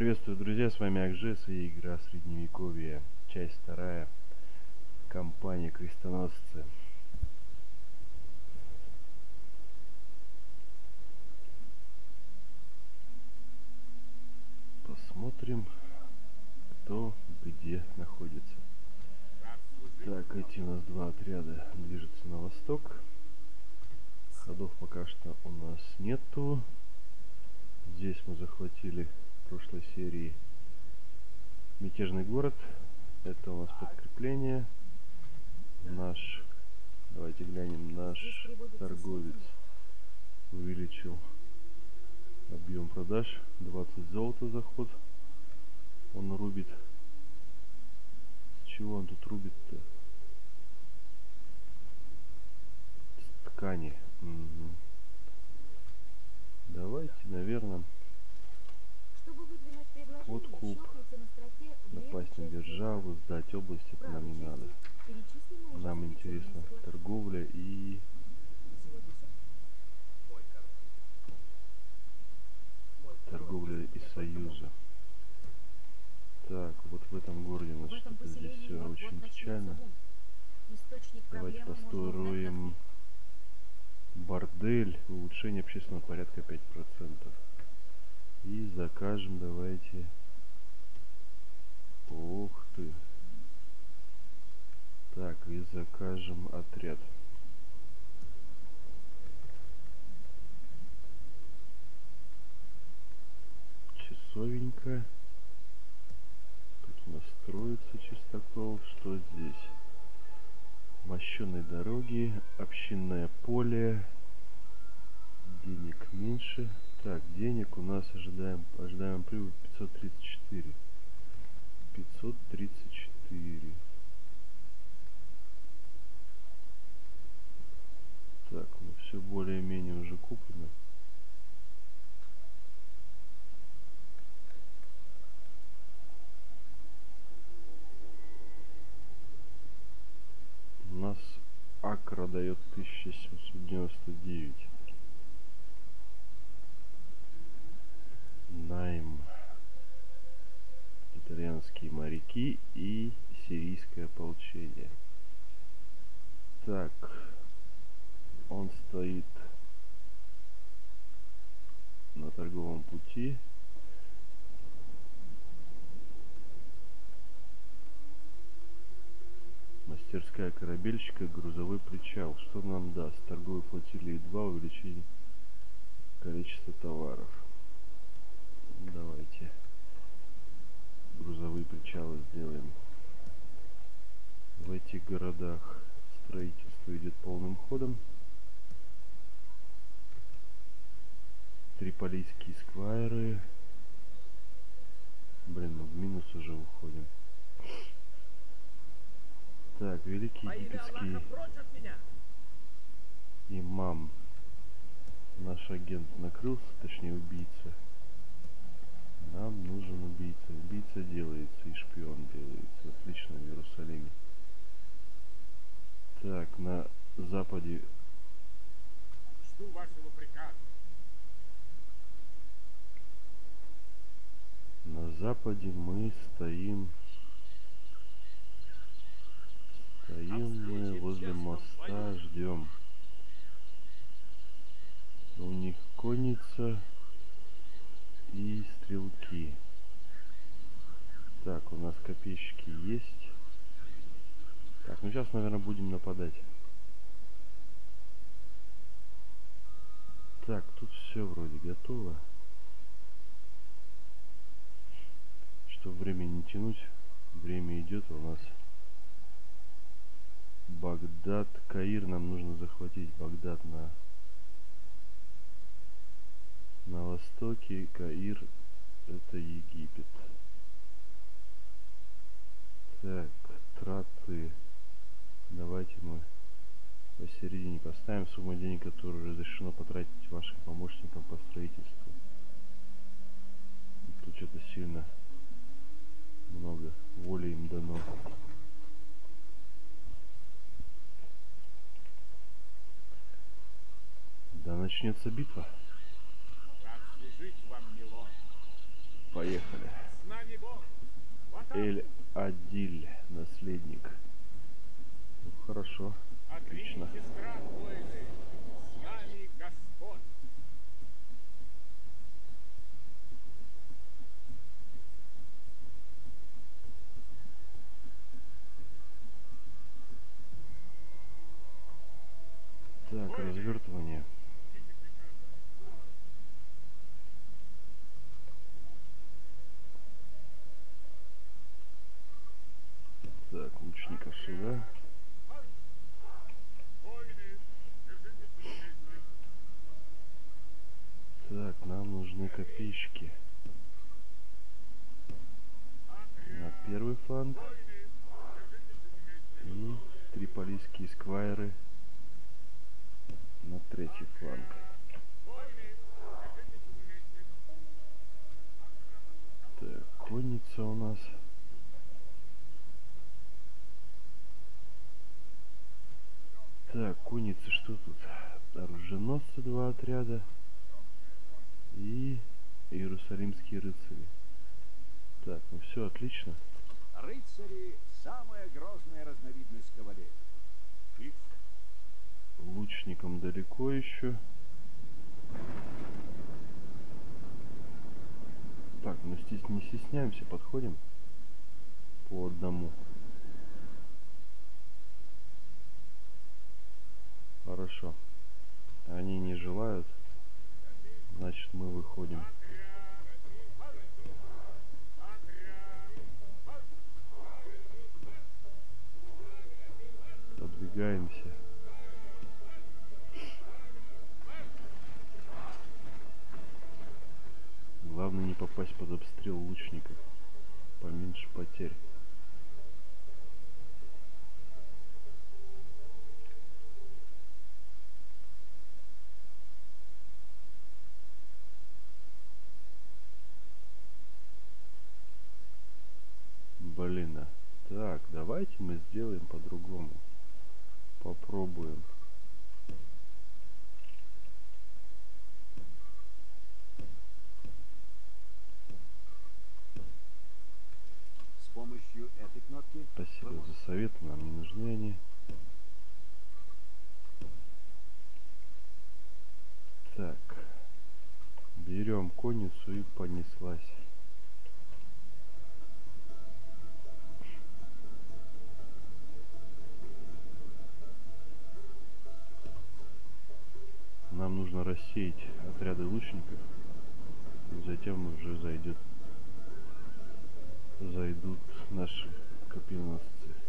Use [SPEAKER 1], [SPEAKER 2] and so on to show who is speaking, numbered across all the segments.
[SPEAKER 1] Приветствую, друзья, с вами Акжес и игра Средневековье, часть 2, кампания Крестоносцы. Посмотрим, кто где находится. Так, эти у нас два отряда движутся на восток. Ходов пока что у нас нету. Здесь мы захватили в прошлой серии мятежный город. Это у нас подкрепление. Давайте глянем, наш торговец увеличил объем продаж. 20 золота за ход. Он рубит. С чего он тут рубит-то? С ткани. Угу. Давайте, наверное, подкуп, напасть на державу, сдать область, это нам не надо. Нам интересна торговля и союза. Так, вот в этом городе у нас что-то здесь все очень печально. Давайте построим бордель, улучшение общественного порядка 5%. И закажем, давайте. Ух ты. Так, и закажем отряд. Часовенька. Тут у нас строится Чистокол. Что здесь? Мощеные дороги, общинное поле. Денег меньше. Так, денег у нас ожидаем прибыль 534. 534. Так, ну все более-менее уже куплено. У нас Акра дает 1799. Найм. Итальянские моряки и сирийское ополчение. Так. Он стоит на торговом пути. Мастерская корабельщика, грузовой причал. Что нам даст? Торговые флотилии 2, увеличение количества товаров. Давайте грузовые причалы сделаем. В этих городах строительство идет полным ходом. Триполийские сквайры. Блин, мы в минус уже уходим. Так, великий египетский имам. Наш агент накрылся, точнее убийца. Нам нужен убийца. Убийца делается и шпион делается. Отлично, в Иерусалиме. Так, на западе.
[SPEAKER 2] Жду вашего приказа.
[SPEAKER 1] На западе мы стоим мы возле моста, ждем. У них конница и стрелки. Так, у нас копейщики есть. Так, ну сейчас, наверное, будем нападать. Так, тут все вроде готово. Чтобы время не тянуть, время идет, у нас Багдад, Каир, нам нужно захватить Багдад на востоке, Каир это Египет. Так, траты. Давайте мы посередине поставим сумму денег, которую разрешено потратить вашим помощникам по строительству. Тут что-то сильно много воли им дано. Да начнется битва.
[SPEAKER 2] Рад служить вам, милорд.
[SPEAKER 1] Поехали.
[SPEAKER 2] С нами Бог! В атаку!
[SPEAKER 1] Эль-Адиль, наследник. Ну, хорошо. Отлично.
[SPEAKER 2] Отриньте страх, воины! С нами Господь!
[SPEAKER 1] Так, развертывание. Так, лучника сюда.
[SPEAKER 2] Воины, держитесь вместе!
[SPEAKER 1] Так, нам нужны копейщики. На первый фланг.
[SPEAKER 2] Воины, держитесь вместе!
[SPEAKER 1] И триполийские сквайры на третий фланг.
[SPEAKER 2] Воины, держитесь вместе!
[SPEAKER 1] Так, конница у нас. Так, конница, что тут? Оруженосцы 2 отряда. И иерусалимские рыцари. Так, ну все отлично.
[SPEAKER 3] Рыцари – самая грозная разновидность кавалерии. Их
[SPEAKER 1] Лучникам далеко еще. Так, ну здесь не стесняемся, подходим по одному. Хорошо. Они не желают, значит мы выходим. Подвигаемся. Главное не попасть под обстрел лучников. Поменьше потерь. Блин, а. Так, давайте мы сделаем по-другому. Попробуем.
[SPEAKER 3] с помощью этой кнопки
[SPEAKER 1] Спасибо за советы, нам не нужны они. Так. Берем конницу и понеслась. Нам нужно рассеять отряды лучников. И затем уже зайдут наши копьеносцы.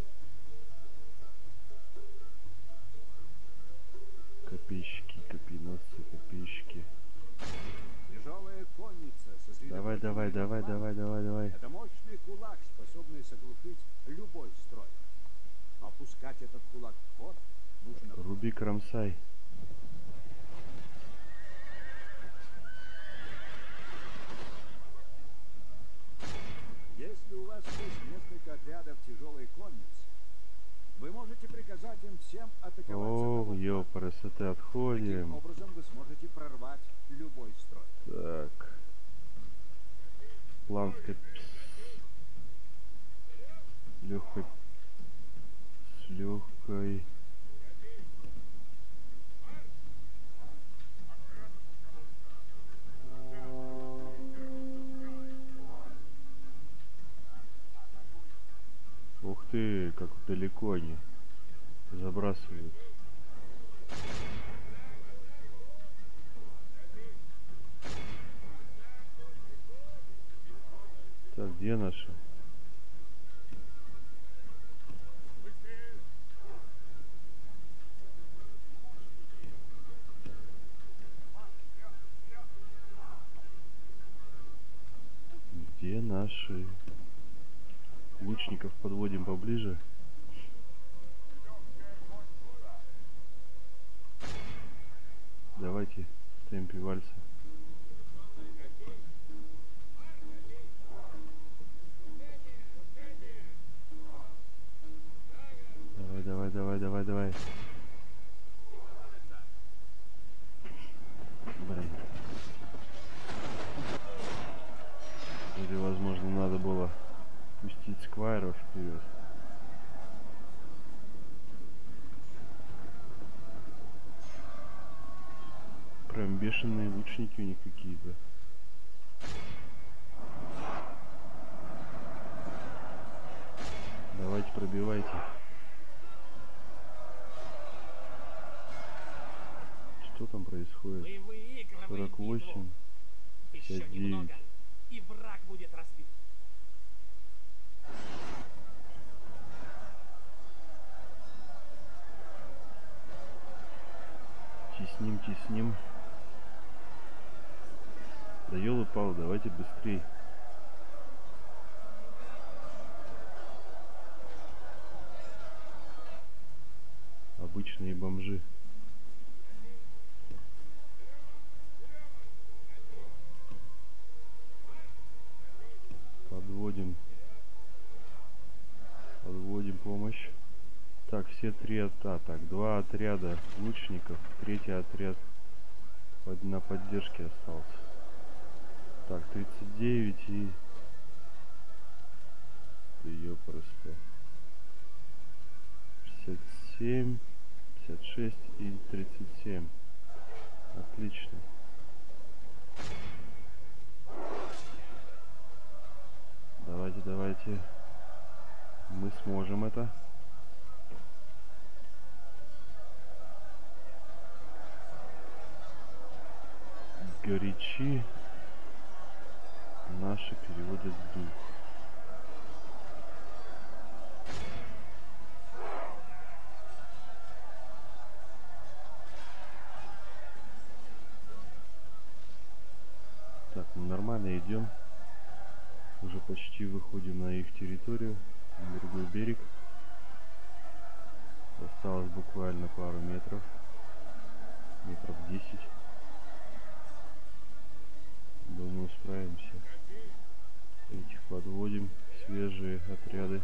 [SPEAKER 1] Копейщики, копьеносцы, копейщики.
[SPEAKER 3] тяжелая конница.
[SPEAKER 1] Давай.
[SPEAKER 3] Это мощный кулак, способный соглушить любой строй. Но пускать этот кулак в ход нужно.
[SPEAKER 1] Руби, кромсай.
[SPEAKER 3] Если у вас есть несколько отрядов тяжелой конницы, вы можете приказать им всем атаковать.
[SPEAKER 1] О, ёпрст,
[SPEAKER 3] Таким
[SPEAKER 1] отходим.
[SPEAKER 3] образом вы сможете прорвать любой строй.
[SPEAKER 1] Так. План с легкой. Ух ты, как далеко они забрасывают. Так, где наши? Где наши? Лучников подводим поближе. Давайте в темпе вальса. Давай. Блин. Прям бешеные лучники у них какие-то. Давайте, пробивайте. Что там происходит?
[SPEAKER 4] Мы выигрываем
[SPEAKER 1] 48,
[SPEAKER 4] битву. Еще
[SPEAKER 1] 59.
[SPEAKER 4] немного, и враг будет разбит.
[SPEAKER 1] Тесним, тесним. Да ёлы-палы, давайте быстрей. Обычные бомжи. Подводим. Подводим помощь. Так, все три так, два отряда лучников, третий отряд на поддержке остался. Так, 39 и... Ее просто 67, 56 и 37. Отлично. Давайте, давайте. Мы сможем это. Горячи наши переводы дух. Так, мы нормально идем. Уже почти выходим на их территорию, на другой берег. Осталось буквально пару метров. Метров 10. Думаю, справимся. Этих подводим. Свежие отряды.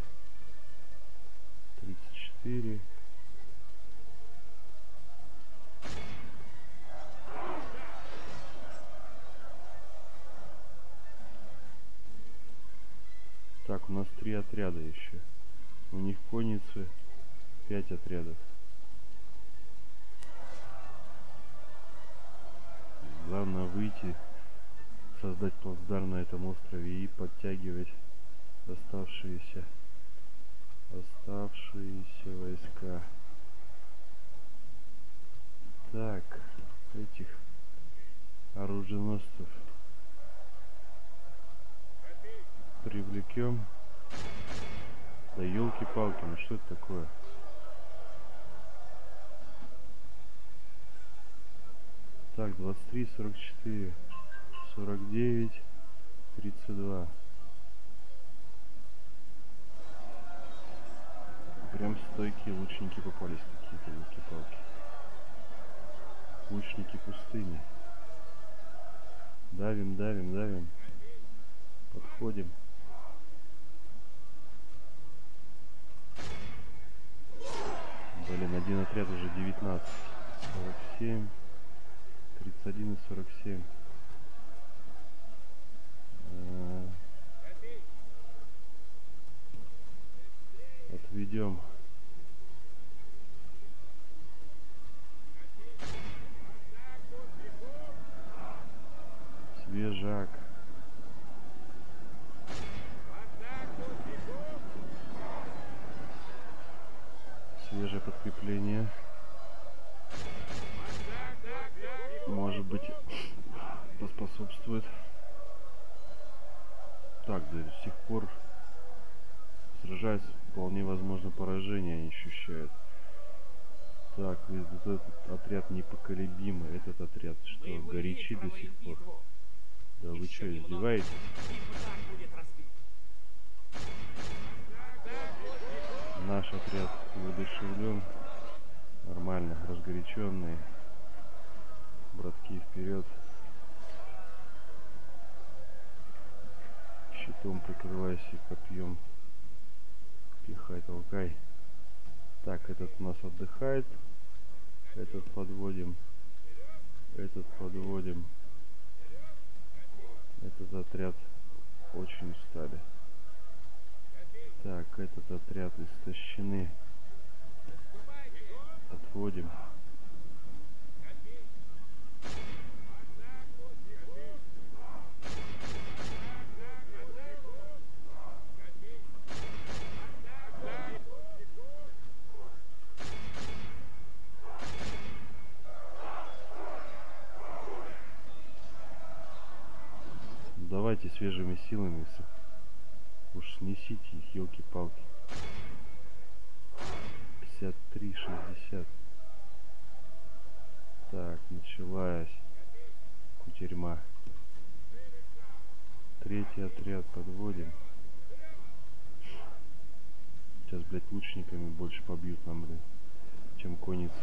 [SPEAKER 1] 34. Так, у нас 3 отряда еще. У них конницы 5 отрядов. Главное выйти, создать плацдарм на этом острове и подтягивать оставшиеся войска. Так, этих оруженосцев привлекем. Да елки-палки, ну что это такое? Так, 23, 44, 49, 32. Прям стойкие лучники попались какие-то, елки-палки. Лучники пустыни. Давим, давим, давим. Подходим. Блин, один отряд уже 19. 47. 31 и 47. Отведем. Свежак. Свежее подкрепление. Может быть, поспособствует. Так, до сих пор сражаются, вполне возможно поражение они ощущают. Так, этот отряд непоколебимый. Этот отряд что, горячи до сих пор? Да вы что, издеваетесь? Наш отряд воодушевлен. Нормально, разгоряченные. Братки, вперед. Щитом прикрывайся, копьем. Пихай, толкай. Так, этот у нас отдыхает. Этот подводим. Этот подводим. Этот отряд очень устали. Так, этот отряд истощены. Отводим. давайте свежими силами. Уж снесите их, елки-палки. 53-60. Так, началась кутерьма. Третий отряд подводим. Сейчас, блядь, лучниками больше побьют нам, блин, чем конница.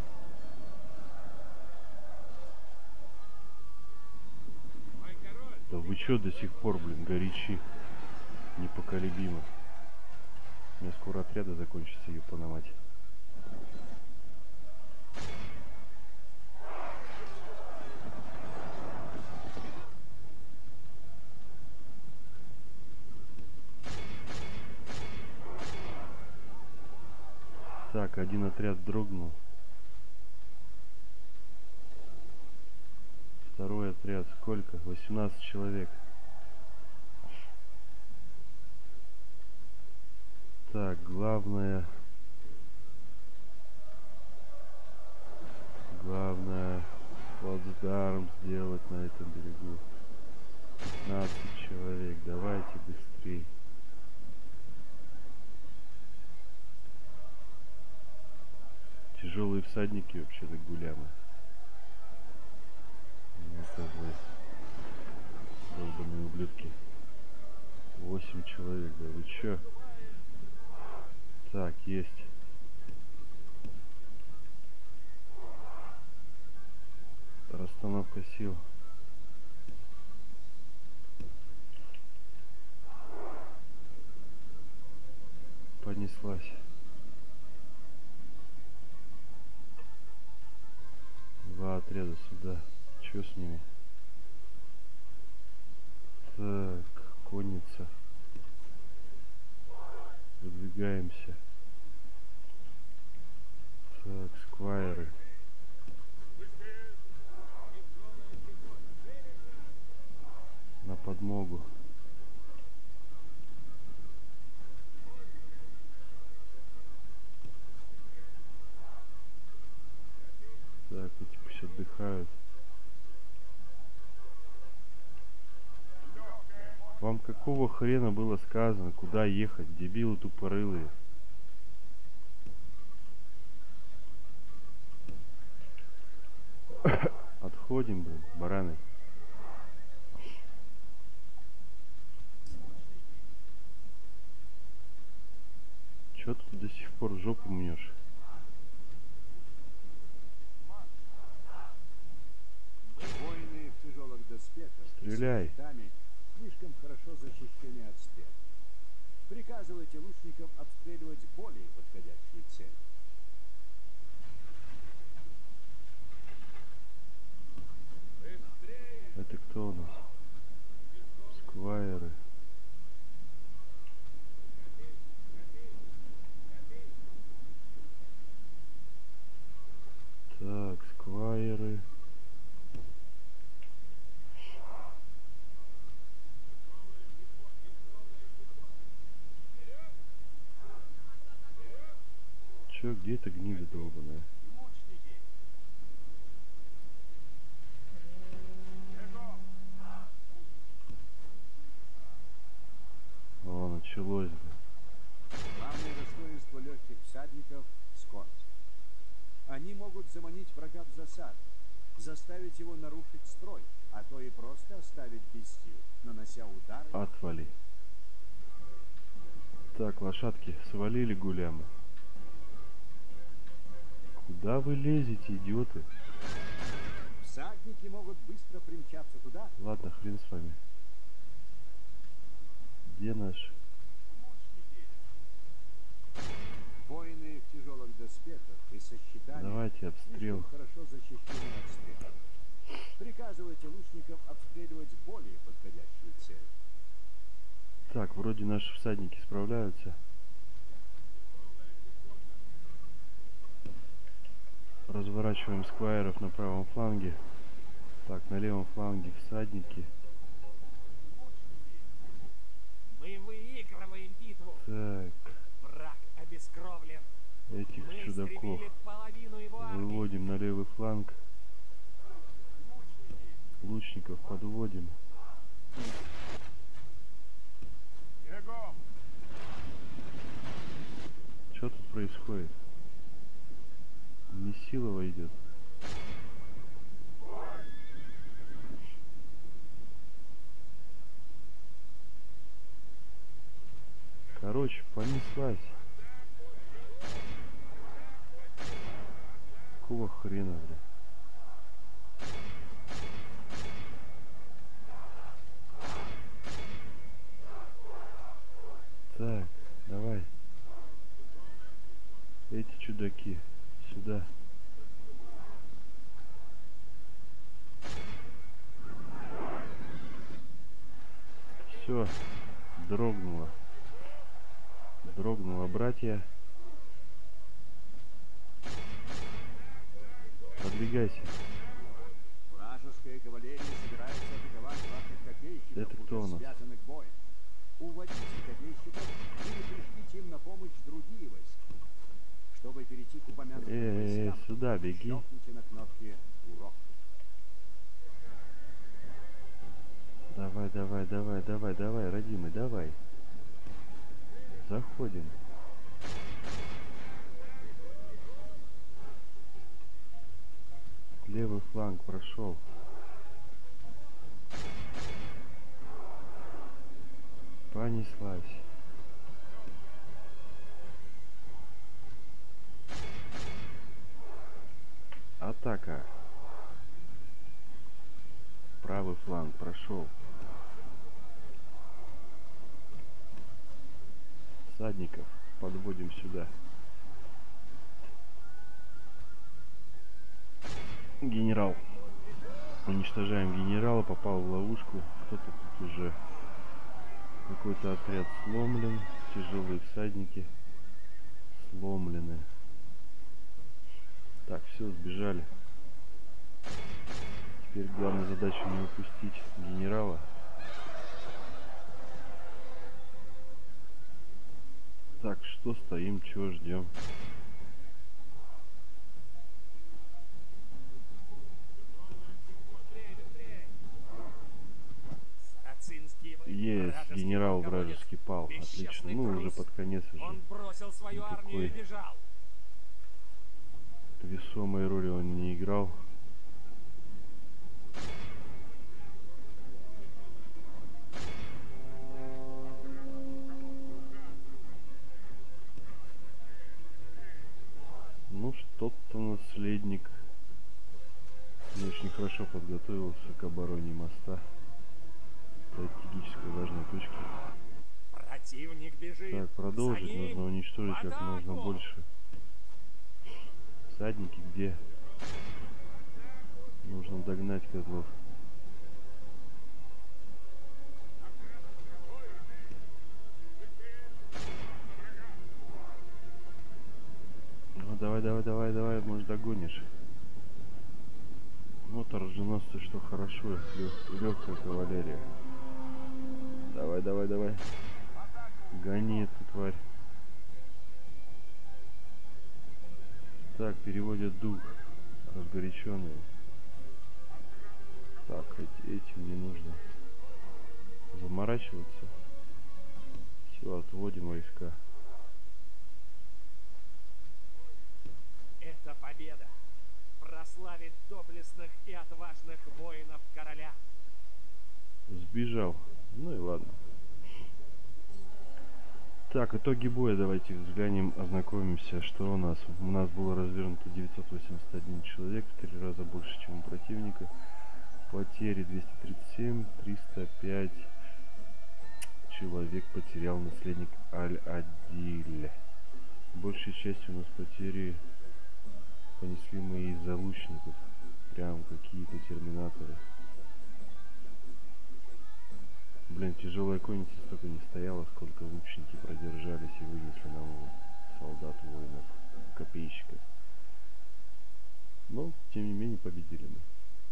[SPEAKER 1] Да вы чё до сих пор, блин, горячи? Непоколебимо. У меня скоро отряды закончатся, ёпана мать. Так, один отряд дрогнул. Второй отряд сколько? 18 человек. Так, главное плацдарм сделать на этом берегу. 15 человек. Давайте быстрей. Тяжелые всадники вообще-то гулямы. Козлы. Долбаные ублюдки. 8 человек, да вы чё? Так, есть. Расстановка сил. Понеслась. Два отряда сюда. Чё с ними? Так, конница. Выдвигаемся. Так, сквайры. На подмогу. Так, эти пусть отдыхают. Вам какого хрена было сказано, куда ехать, дебилы тупорылые? Отходим, блин, бараны. Чё ты до сих пор жопу мнешь?
[SPEAKER 3] Воины в тяжелых доспехах
[SPEAKER 1] Стреляй.
[SPEAKER 3] и с щитами слишком хорошо защищены от стрел. Приказывайте лучникам обстреливать более подходящие цели.
[SPEAKER 1] Это кто у нас? Сквайры. Так, сквайры. Чё, где эта гнида долбаная? О, началось, да.
[SPEAKER 3] Главное достоинство легких всадников — скорость. Они могут заманить врага в засаду, заставить его нарушить строй, а то и просто оставить без сил, нанося удары.
[SPEAKER 1] Отвали. Так, лошадки, свалили гулямы. Куда вы лезете, идиоты?
[SPEAKER 3] Всадники могут быстро примчаться туда.
[SPEAKER 1] Ладно, хрен с вами. Где наш?
[SPEAKER 3] Воины в тяжелых доспехах и со щитами
[SPEAKER 1] Давайте обстрел.
[SPEAKER 3] слишком хорошо защищены от стрел. Приказывайте лучникам обстреливать более подходящие цели.
[SPEAKER 1] Так, вроде наши всадники справляются. Разворачиваем сквайров на правом фланге. Так, на левом фланге всадники.
[SPEAKER 4] Мы выигрываем битву.
[SPEAKER 1] Так,
[SPEAKER 4] Враг обескровлен.
[SPEAKER 1] этих
[SPEAKER 4] Мы
[SPEAKER 1] чудаков
[SPEAKER 4] истребили половину его армии.
[SPEAKER 1] выводим на левый фланг. Лучников подводим.
[SPEAKER 2] Бегом!
[SPEAKER 1] Что тут происходит? Месилова идет. Короче, понеслась. Какого хрена, бля? Так, давай. Эти чудаки сюда. Все, дрогнуло. Дрогнуло, братья. Продвигайся.
[SPEAKER 3] Вражеская кавалерия собирается атаковать ваших копейщиков,
[SPEAKER 1] Это кто у
[SPEAKER 3] уже
[SPEAKER 1] нас?
[SPEAKER 3] связанных боем. Уводите копейщиков или пришлите им на помощь другие войска. Чтобы перейти к упомянутым войскам,
[SPEAKER 1] сюда беги.
[SPEAKER 3] щелкните на кнопке «Урок».
[SPEAKER 1] Давай, давай, давай, давай, давай, родимый, давай. Заходим. Левый фланг прошел. Понеслась. Атака. Правый фланг прошел. Всадников подводим сюда. Генерал. Уничтожаем генерала. Попал в ловушку. Кто-то тут уже. Какой-то отряд сломлен. Тяжелые всадники сломлены. Так, все, сбежали. Теперь главная задача не упустить генерала. Так, что стоим, чего ждем? Есть, генерал вражеский пал. Отлично. Ну, уже под конец уже.
[SPEAKER 4] Он бросил свою армию и
[SPEAKER 1] Никакой
[SPEAKER 4] бежал.
[SPEAKER 1] весомой роли он не играл. Ну, что-то наследник не очень хорошо подготовился к обороне моста. Стратегически важной точки.
[SPEAKER 4] Противник бежит.
[SPEAKER 1] Так, продолжить.
[SPEAKER 4] За ним.
[SPEAKER 1] Нужно уничтожить
[SPEAKER 4] В
[SPEAKER 1] как можно
[SPEAKER 4] атаку!
[SPEAKER 1] больше. Всадники где? Нужно догнать козлов. Ну давай, давай, давай, давай, может догонишь. Вот оруженосцы, что хорошо. Легкая кавалерия. Давай, давай, давай. Гони эту тварь. Так, переводят дух. Разгоряченные. Так, этим не нужно заморачиваться. Все, отводим войска.
[SPEAKER 4] Эта победа прославит доблестных и отважных воинов короля.
[SPEAKER 1] Сбежал. Ну и ладно. Так, итоги боя давайте взглянем, ознакомимся, что у нас. У нас было развернуто 981 человек, в 3 раза больше, чем у противника. Потери 237, 305 человек потерял наследник Аль-Адиль. Большей частью у нас потери понесли мы из-за лучников. Прям какие-то терминаторы. Блин, тяжелая конница столько не стояла, сколько лучники продержались и вынесли нам солдат, воинов, копейщиков. Но, тем не менее, победили мы.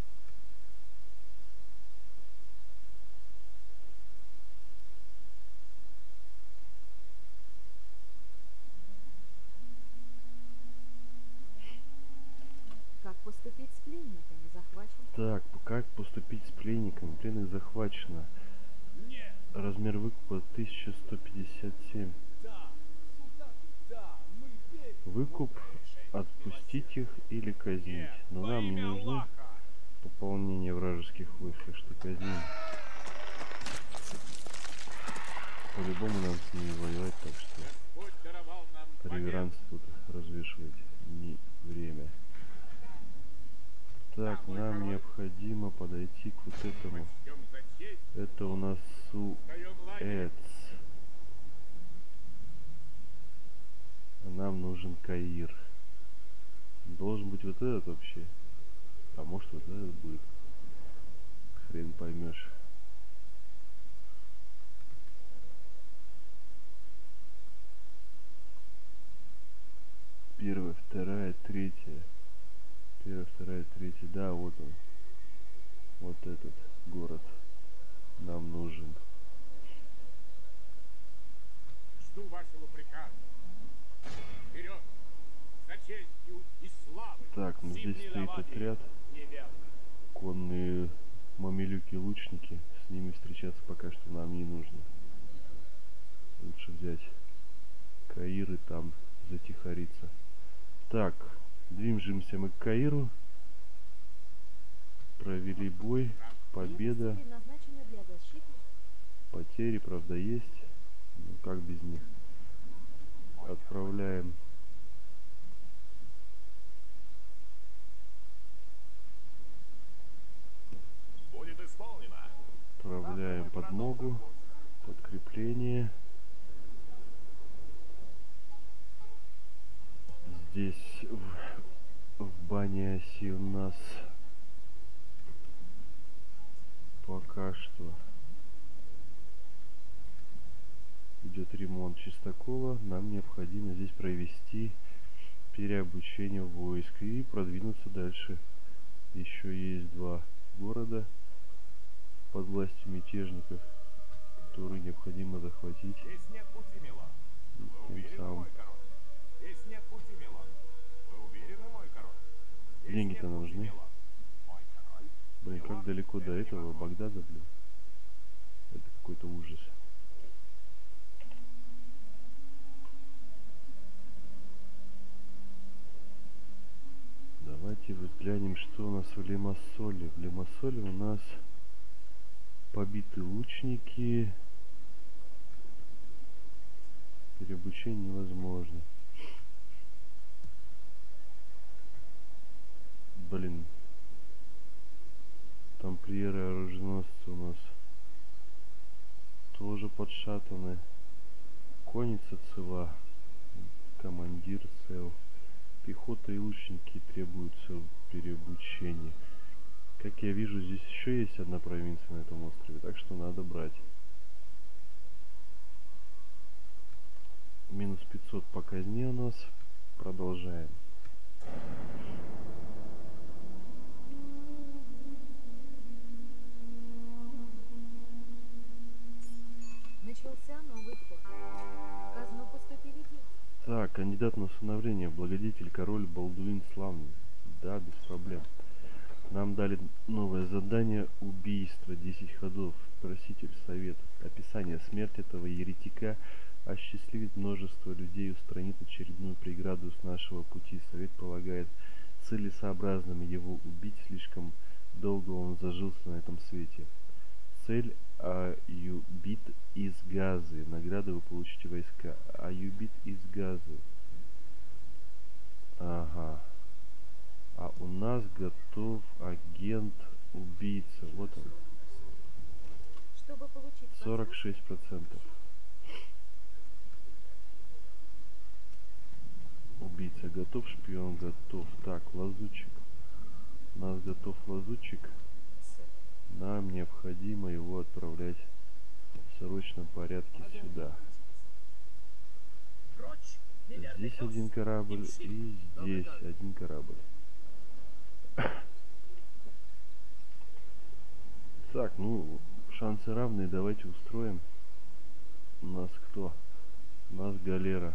[SPEAKER 5] Как поступить с пленниками, захваченными?
[SPEAKER 1] Так, как поступить с пленниками? Пленных захвачено. Размер выкупа 1157. Выкуп отпустить их или казнить. Но
[SPEAKER 2] Во
[SPEAKER 1] нам не
[SPEAKER 2] имя
[SPEAKER 1] нужны
[SPEAKER 2] Аллаха!
[SPEAKER 1] пополнение вражеских войск, так что казним. По-любому нам с ними воевать, так что
[SPEAKER 2] Господь даровал нам победу.
[SPEAKER 1] реверанс тут развешивать не время. Так,
[SPEAKER 2] Да, мой
[SPEAKER 1] нам
[SPEAKER 2] король.
[SPEAKER 1] необходимо подойти к вот этому.
[SPEAKER 2] Почтем за честь,
[SPEAKER 1] Это у нас
[SPEAKER 2] даем лагерь.
[SPEAKER 1] Суэц. А нам нужен Каир. Должен быть вот этот вообще. А может вот этот будет. Хрен поймешь. Первая, вторая, третья. Первая, вторая, третья. Да, вот он. Вот этот город нам нужен.
[SPEAKER 2] Жду вашего приказа. Вперед! За честью и славой!
[SPEAKER 1] Так, ну здесь стоит отряд.
[SPEAKER 4] Неверно.
[SPEAKER 1] Конные мамилюки-лучники. С ними встречаться пока что нам не нужно. Лучше взять Каир и там затихариться. Так, движемся мы к Каиру. Провели бой. Победа.
[SPEAKER 5] Предназначены для защиты.
[SPEAKER 1] Потери, правда, есть. Ну, как без них? Отправляем.
[SPEAKER 4] Будет исполнено.
[SPEAKER 1] Отправляем подмогу. Подкрепление. Здесь в Баниасе у нас пока что идет ремонт чистокола. Нам необходимо здесь провести переобучение войск и продвинуться дальше. Еще есть два города под властью мятежников, которые необходимо захватить.
[SPEAKER 4] Здесь нет пути, Милон.
[SPEAKER 1] И
[SPEAKER 4] Вы
[SPEAKER 1] тем
[SPEAKER 4] уверены,
[SPEAKER 1] самым
[SPEAKER 4] мой король? Здесь нет пути, Милон. Вы уверены, мой король? Здесь
[SPEAKER 1] деньги-то
[SPEAKER 4] нет пути,
[SPEAKER 1] нужны.
[SPEAKER 4] Милон. Мой король?
[SPEAKER 1] Блин, как
[SPEAKER 4] Милон,
[SPEAKER 1] далеко до
[SPEAKER 4] это
[SPEAKER 1] этого
[SPEAKER 4] невозможно.
[SPEAKER 1] Багдада, блин. Это какой-то ужас. Давайте взглянем, что у нас в Лимассоле. В Лимассоле у нас побиты лучники. Переобучение невозможно. Блин. Тамплиеры, оруженосцы у нас тоже подшатаны. Конница цела. Командир цел. Пехота и лучники требуются в переобучении. Как я вижу, здесь еще есть одна провинция на этом острове, так что надо брать. Минус 500 по казне у нас. Продолжаем.
[SPEAKER 5] Начался новый ход. В казну поступили деньги.
[SPEAKER 1] Так, кандидат на усыновление. Благодетель король Балдуин Славный. Да, без проблем. Нам дали новое задание. Убийство. 10 ходов. Проситель совет. Описание. Смерть этого еретика осчастливит множество людей, устранит очередную преграду с нашего пути. Совет полагает целесообразным его убить. Слишком долго он зажился на этом свете. Цель Аюбит из Газы. Награды вы получите войска. Аюбит из Газы. Ага. А у нас готов агент-убийца. Вот он.
[SPEAKER 5] Чтобы получить
[SPEAKER 1] 46%. Убийца готов, шпион готов. Так, лазутчик. У нас готов лазутчик. Нам необходимо его отправлять в срочном порядке сюда. Здесь один корабль и здесь один корабль. Так, ну, шансы равные, давайте устроим. У нас кто? У нас галера.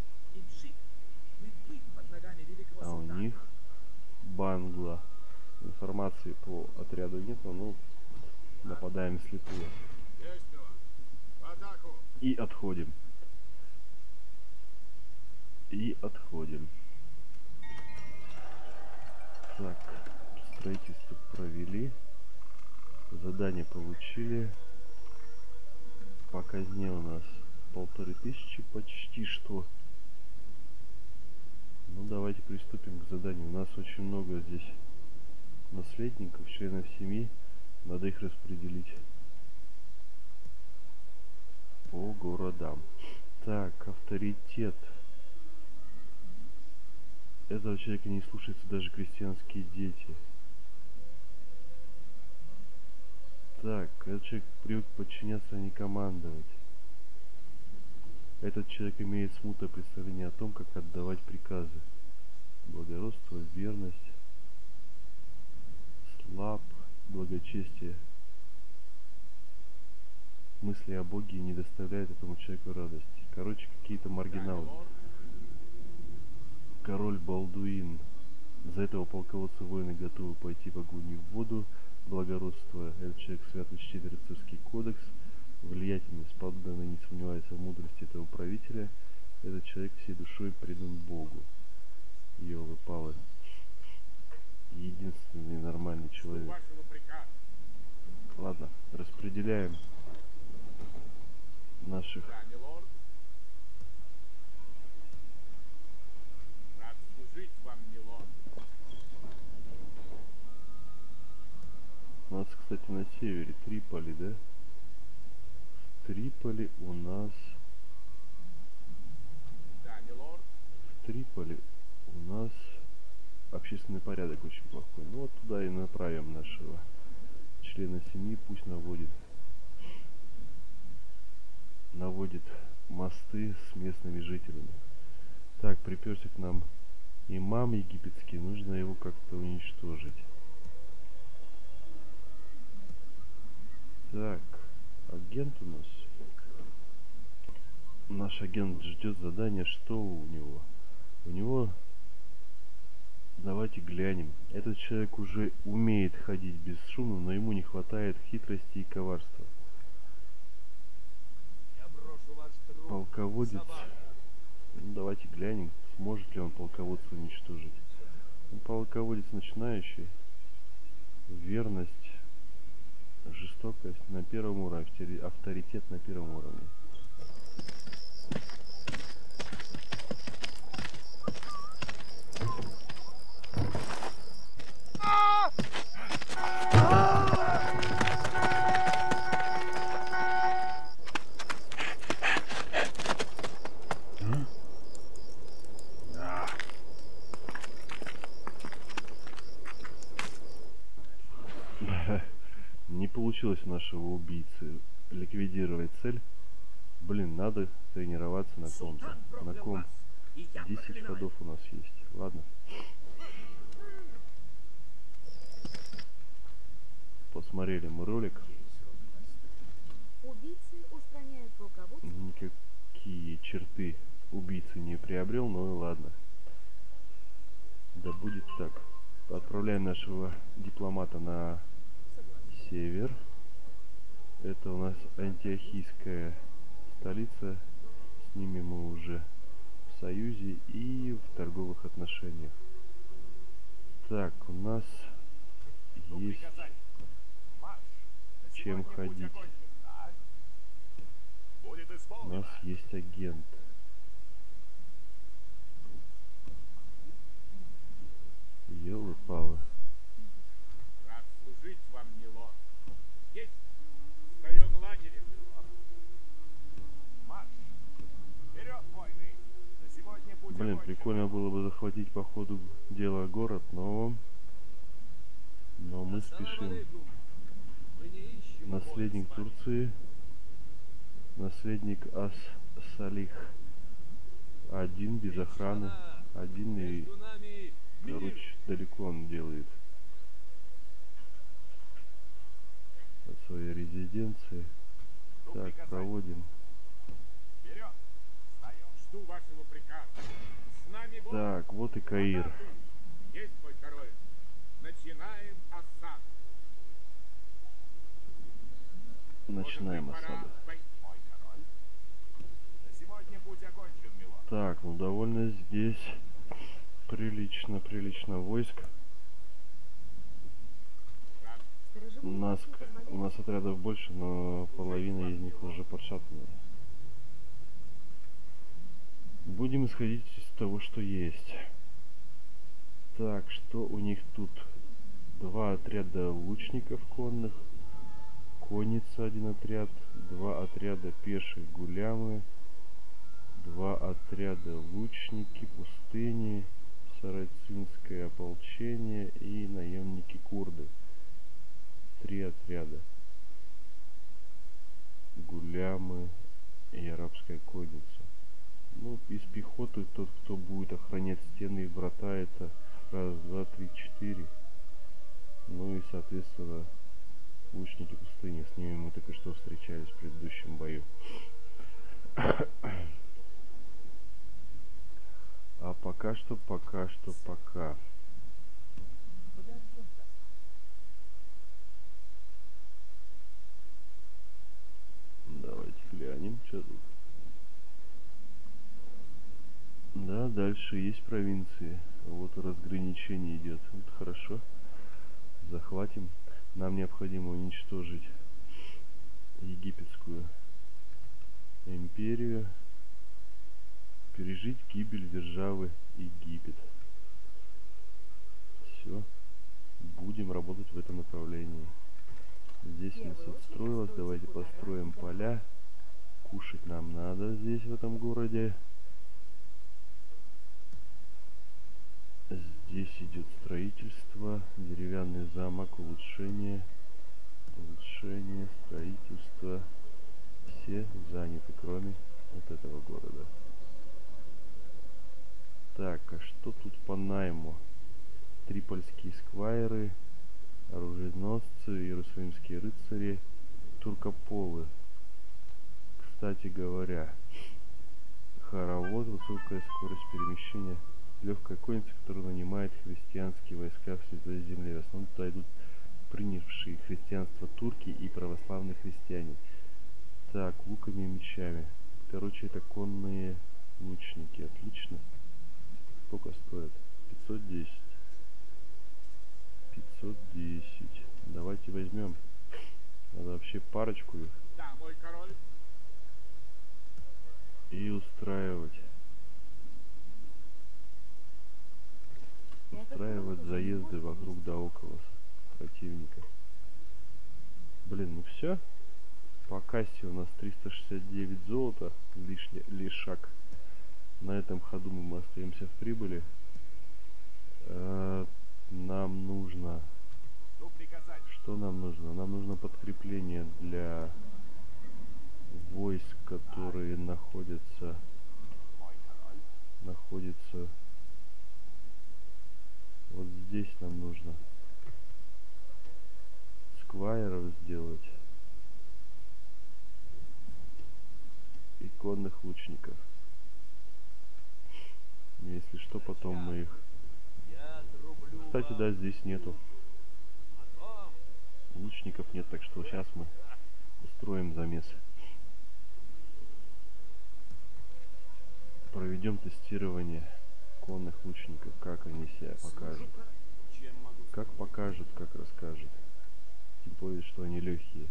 [SPEAKER 1] А у них Бангла. Информации по отряду нет, но ну, нападаем слепую. И отходим. И отходим. Так, строительство провели. Задание получили. По казне у нас 1500 почти что. Ну давайте приступим к заданию. У нас очень много здесь наследников, членов семьи. Надо их распределить по городам. Так, авторитет. Этого человека не слушаются даже крестьянские дети. Так, этот человек привык подчиняться, а не командовать. Этот человек имеет смутное представление о том, как отдавать приказы. Благородство, верность, слаб, благочестие. Мысли о Боге не доставляют этому человеку радости. Короче, какие-то маргиналы. Король Балдуин. За этого полководца воины готовы пойти в огонь и в воду. Благородство. Этот человек свято чтит рыцарский кодекс. Влиятельность. Подданный не сомневается в мудрости этого правителя. Этот человек всей душой предан Богу. Ёлы-палы. Единственный нормальный человек. Ладно, распределяем наших.
[SPEAKER 2] Да, милорд. Рад служить вам, милорд.
[SPEAKER 1] У нас, кстати, на севере Триполи, да? В Триполи у нас...
[SPEAKER 2] Да, милорд.
[SPEAKER 1] В Триполи у нас общественный порядок очень плохой. Ну вот туда и направим нашего члена семьи, пусть наводит мосты с местными жителями. Так, приперся к нам имам египетский, нужно его как-то уничтожить. Так, агент у нас. Наш агент ждет задания. Что у него? У него... Давайте глянем. Этот человек уже умеет ходить бесшумно, но ему не хватает хитрости и коварства.
[SPEAKER 4] Я брошу ваш труп.
[SPEAKER 1] Полководец. Ну, давайте глянем, сможет ли он полководца уничтожить. Он полководец начинающий. Верность, жестокость на первом уровне, авторитет на первом уровне. Не получилось у нашего убийцы ликвидировать цель. Блин, надо тренироваться на ком-то. На ком? 10 ходов у нас есть. Ладно. Посмотрели мы ролик.
[SPEAKER 5] Убийцы устраняют полководца.
[SPEAKER 1] Никакие черты убийцы не приобрел, но и ладно. Да будет так. Отправляем нашего дипломата на север. Это у нас антиохийская столица. С ними мы уже в союзе и в торговых отношениях. Так, у нас есть чем ходить. У нас есть агент. Ёлы-палы.
[SPEAKER 2] Рад служить вам, милорд. Есть. Встаем лагерем, милорд. Марш. Вперед, войны. На сегодня будем...
[SPEAKER 1] Блин,
[SPEAKER 2] очень
[SPEAKER 1] прикольно было бы захватить по ходу дела город, но мы спешим. Наследник Турции. Наследник Ас-Салих. Один без охраны. Один и... Короче, далеко он делает от своей резиденции. Так, проводим.
[SPEAKER 2] Вперед. Встаем. Жду вашего приказа. С нами Бог.
[SPEAKER 1] Так, вот и Каир.
[SPEAKER 2] Есть, мой король. Начинаем осаду.
[SPEAKER 1] Начинаем
[SPEAKER 2] Может быть, пора
[SPEAKER 1] осаду.
[SPEAKER 2] войти, мой король.
[SPEAKER 1] Так, ну довольно здесь прилично войск. У нас отрядов больше, но половина из них уже подшатана. Будем исходить из того, что есть. Так, что у них тут? 2 отряда лучников конных, конница 1 отряд, 2 отряда пеших гулямы, 2 отряда лучники пустыни, сарацинское ополчение и наемники курды. 3 отряда. Гулямы и арабская конница. Ну, из пехоты тот, кто будет охранять стены и врата, это 1, 2, 3, 4. Ну и, соответственно, лучники пустыни. С ними мы только что встречались в предыдущем бою. А пока что. Давайте глянем, что тут. Да, дальше есть провинции. Вот разграничение идет. Вот хорошо. Захватим. Нам необходимо уничтожить египетскую империю. Пережить гибель державы Египет. Все. Будем работать в этом направлении. Здесь у нас отстроилось. Давайте построим поля. Кушать нам надо здесь, в этом городе. Здесь идет строительство. Деревянный замок. Улучшение, строительство. Все заняты, кроме вот этого города. Так, а что тут по найму? Трипольские сквайры, оруженосцы, иерусалимские рыцари, туркополы. Кстати говоря, хоровод, высокая скорость перемещения, легкая конница, которая нанимает христианские войска в Святой Земле. В основном туда идут принявшие христианство турки и православные христиане. Так, луками и мечами. Короче, это конные лучники. Отлично. Сколько стоит? 510. 510. Давайте возьмем. Надо вообще парочку их.
[SPEAKER 2] Да, мой король.
[SPEAKER 1] И устраивать заезды вокруг да около противника. Блин, ну все. По кассе у нас 369 золота. Лишак. На этом ходу мы остаемся в прибыли. Нам нужно... Что нам нужно? Нам нужно подкрепление для войск, которые находятся вот здесь. Нам нужно сквайров сделать и конных лучников. Если что, потом мы их... Кстати, да, здесь нету лучников, нет, так что сейчас мы устроим замес. Проведем тестирование конных лучников, как они себя покажут. Как покажут, как расскажут. Тем более, что они легкие.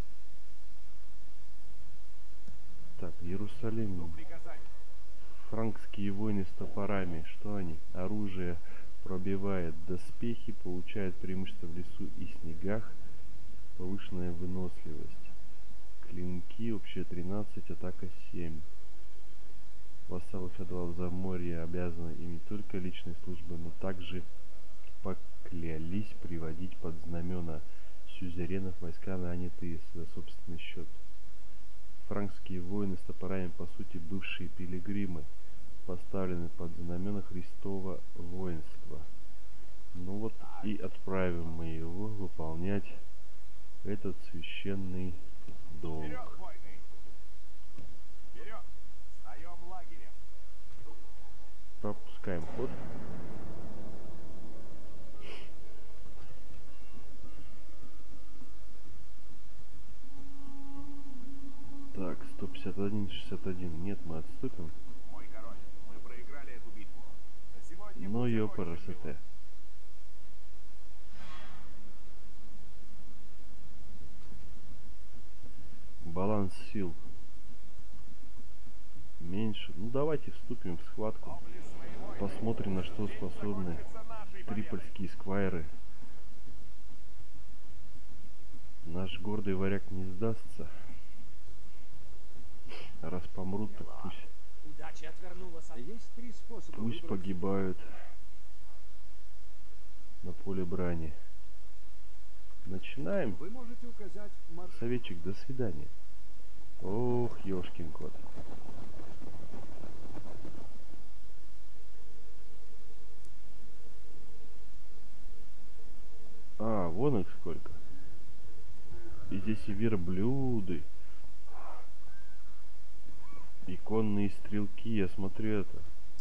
[SPEAKER 1] Так, Иерусалим. Франкские войны с топорами. Что они? Оружие пробивает доспехи, получает преимущество в лесу и снегах. Повышенная выносливость. Клинки, общая 13, атака 7. Вассалы феодалов Заморья обязаны им не только личной службой, но также поклялись приводить под знамена сюзеренов войска, нанятые за собственный счет. Франкские воины с топорами, по сути, бывшие пилигримы, поставлены под знамена Христова воинства. Ну вот и отправим мы его выполнять этот священный долг. Пропускаем ход. Так, 151, 61. Нет, мы отступим. Ну
[SPEAKER 2] будь
[SPEAKER 1] ёпарасоте. Баланс сил меньше. Ну давайте вступим в схватку.
[SPEAKER 2] Доблесть своего
[SPEAKER 1] Посмотрим, на что
[SPEAKER 2] день
[SPEAKER 1] способны
[SPEAKER 2] закончится нашей победой.
[SPEAKER 1] трипольские сквайры. Наш гордый варяг не сдастся. Раз помрут, так пусть,
[SPEAKER 4] Удача отвернулась от...
[SPEAKER 3] Есть три способа
[SPEAKER 1] пусть
[SPEAKER 3] выбраться.
[SPEAKER 1] погибают на поле брани. Начинаем.
[SPEAKER 3] Вы можете указать маршрут.
[SPEAKER 1] Советчик, до свидания. Ох, ёшкин кот. А, вон их сколько. И здесь и верблюды. И конные стрелки, я смотрю это.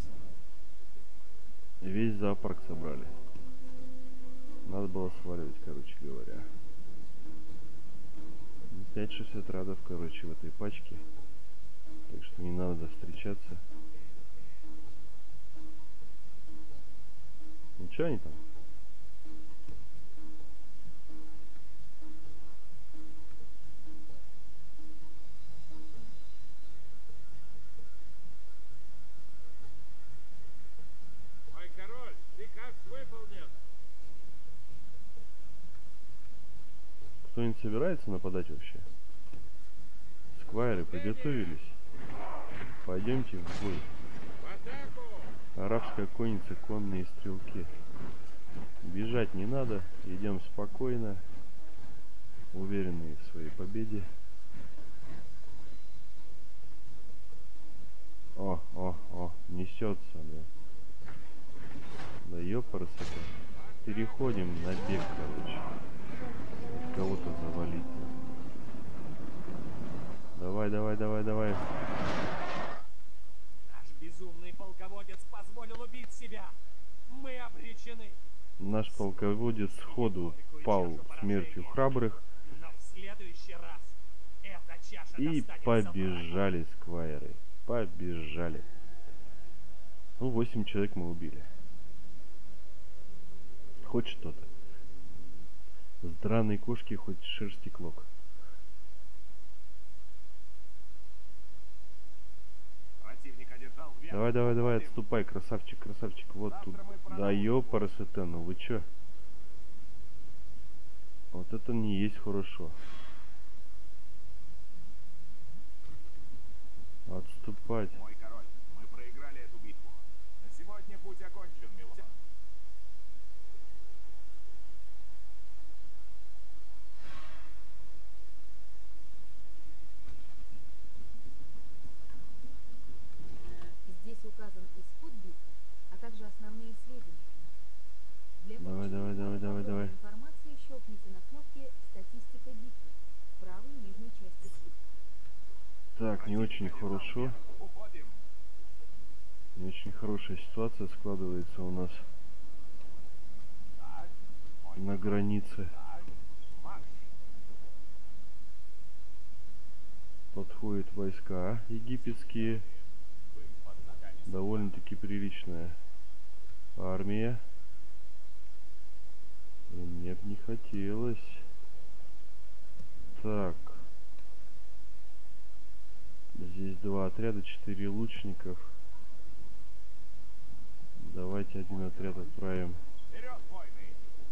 [SPEAKER 1] Весь зоопарк собрали. Надо было сваливать, короче говоря. 5-6 отрадов, короче, в этой пачке. Так что не надо встречаться. Ну что они там?
[SPEAKER 2] Мой король, приказ выполнен.
[SPEAKER 1] Кто-нибудь собирается нападать вообще? Сквайры приготовились. Пойдемте в бой.
[SPEAKER 2] В атаку!
[SPEAKER 1] Арабская конница, конные стрелки. Бежать не надо, идем спокойно, уверенные в своей победе. О, несется, да. Да ёпарасоте. Переходим на бег, короче. Кого-то завалить. Давай.
[SPEAKER 4] Наш безумный полководец позволил убить себя. Мы обречены.
[SPEAKER 1] Наш полководец сходу пал смертью храбрых.
[SPEAKER 4] Но в следующий раз эта чаша
[SPEAKER 1] И
[SPEAKER 4] достанется
[SPEAKER 1] побежали сквайры. Побежали. Ну, 8 человек мы убили. Хоть что-то. С драной кошки хоть шерсти клок.
[SPEAKER 2] Противник одержал верх.
[SPEAKER 1] Давай, отступай, красавчик. Вот тут. Да ёпарасоте, ну вы чё? Вот это не есть хорошо. Отступать.
[SPEAKER 2] Мой король, мы проиграли эту битву. На сегодня путь окончен, милорд.
[SPEAKER 5] Здесь указан исход битвы, а также основные сведения. Для
[SPEAKER 1] Давай.
[SPEAKER 5] подробной информации щелкните на кнопке «Статистика битвы» в правой нижней части свитка.
[SPEAKER 1] Так, не очень хорошо.
[SPEAKER 2] Уходим.
[SPEAKER 1] Не очень хорошая ситуация складывается у нас
[SPEAKER 2] Так,
[SPEAKER 1] на границе.
[SPEAKER 2] так, марш.
[SPEAKER 1] Подходят войска египетские.
[SPEAKER 2] Под ногами.
[SPEAKER 1] Довольно-таки приличная армия. И мне бы не хотелось. Так. Здесь 2 отряда, 4 лучников. Давайте один отряд отправим.
[SPEAKER 2] Вперед, войны!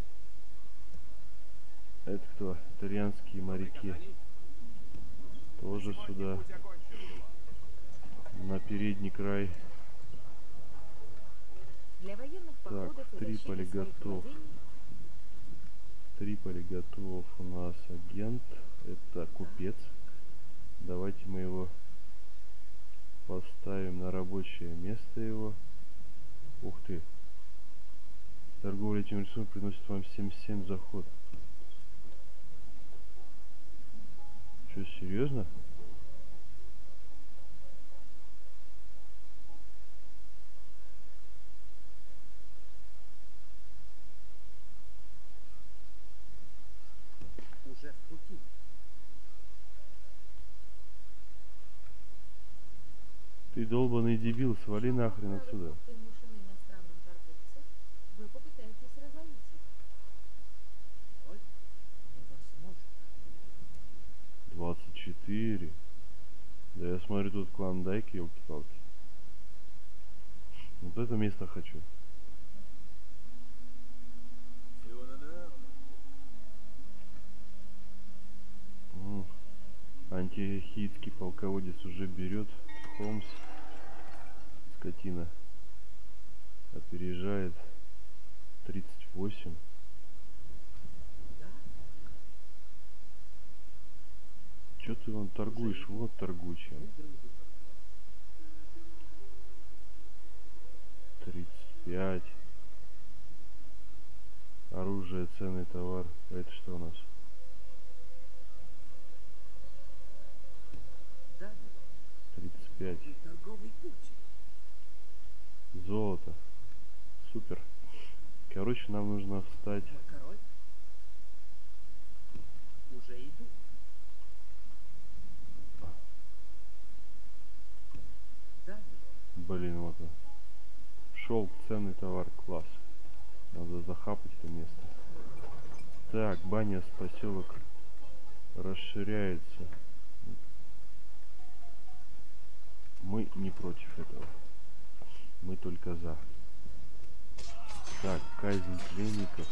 [SPEAKER 1] Это кто? Итальянские моряки. Тоже сюда.
[SPEAKER 2] Путь окончен, милорд.
[SPEAKER 1] На передний край.
[SPEAKER 5] Для военных походов и
[SPEAKER 1] Триполи
[SPEAKER 5] защиты своих
[SPEAKER 1] готов.
[SPEAKER 5] владений
[SPEAKER 1] Триполи готов у нас агент. Это купец. Давайте мы его поставим на рабочее место его. Ух ты. Торговля этим ресурсом приносит вам 77 заход. Что, серьезно?
[SPEAKER 3] Уже в пути.
[SPEAKER 1] Ты долбаный дебил, свали нахрен отсюда.
[SPEAKER 5] преимущены иностранным торговцам.
[SPEAKER 1] смотрю, тут клондайк, елки-палки. Вот это место хочу. Антихийский полководец уже берет. Холмс, скотина, опережает. 38. Чё ты вон торгуешь? Вот торгуй чем. 35. Оружие, ценный товар. А это что у нас?
[SPEAKER 3] Да, милорд.
[SPEAKER 1] 35.
[SPEAKER 3] Торговый путь.
[SPEAKER 1] Золото. Супер. Короче, нам нужно встать.
[SPEAKER 3] Мой король. Уже иду. Да, милорд.
[SPEAKER 1] Блин, вот он. Шелк, ценный товар, класс. Надо захапать это место. Так, баня с поселок расширяется. Мы не против этого. Мы только за. Так, казнь пленников.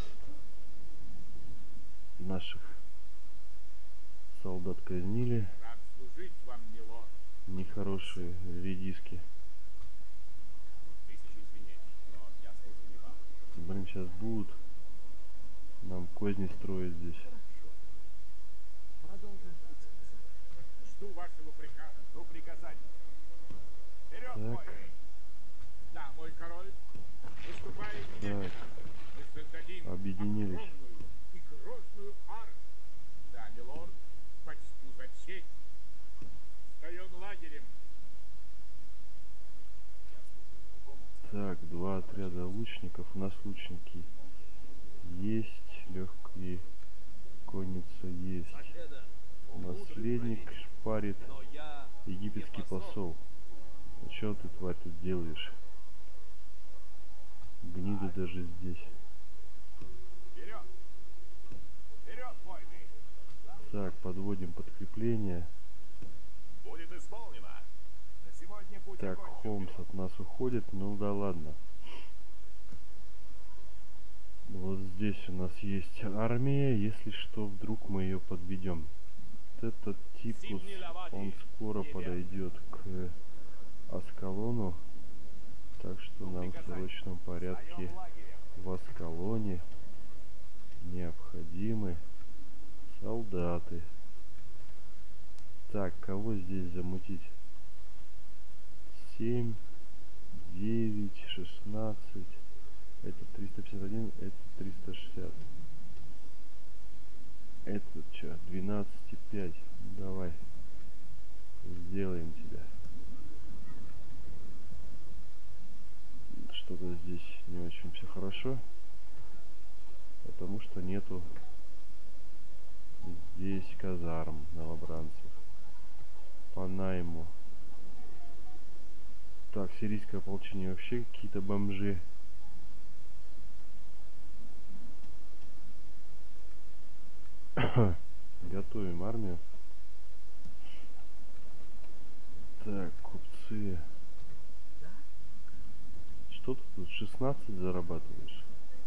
[SPEAKER 1] Наших солдат казнили.
[SPEAKER 2] Рад служить вам, милорд.
[SPEAKER 1] Нехорошие редиски.
[SPEAKER 2] Тысячи извинений, но я служу не вам.
[SPEAKER 1] Блин, сейчас будут нам козни строить здесь.
[SPEAKER 3] Продолжим путь.
[SPEAKER 2] Жду вашего приказа. Жду приказаний. Вперед,
[SPEAKER 1] Так.
[SPEAKER 2] воины! Да, мой король. Выступаем немедленно.
[SPEAKER 1] Так,
[SPEAKER 2] Мы создадим
[SPEAKER 1] объединились.
[SPEAKER 2] огромную и грозную армию. Да, милорд, почту за честь. Встаем лагерем. Я служу другому.
[SPEAKER 1] Так, два отряда лучников. У нас лучники есть, легкие конница есть. Наследник шпарит, египетский посол. А что ты, тварь, тут делаешь? Гнида даже здесь.
[SPEAKER 2] Вперед! Вперед, воины!
[SPEAKER 1] Так, подводим подкрепление.
[SPEAKER 2] Будет исполнено. На сегодня путь
[SPEAKER 1] Так,
[SPEAKER 2] окончен,
[SPEAKER 1] Холмс
[SPEAKER 2] милорд.
[SPEAKER 1] от нас уходит. Ну да ладно. Вот здесь у нас есть армия. Если что, вдруг мы ее подведем. Вот этот типус, он скоро подойдет к Аскалону. Так что нам в срочном порядке
[SPEAKER 2] Встаем лагерем.
[SPEAKER 1] в Аскалоне необходимы солдаты. Так, кого здесь замутить? 7, 9, 16. Это 351, это 360. Этот что? 12,5. Давай. Сделаем тебя. Что-то здесь не очень все хорошо. Потому что нету здесь казарм новобранцев. По найму. Так, сирийское ополчение вообще какие-то бомжи. Готовим армию. Так, купцы. Что ты тут 16 зарабатываешь?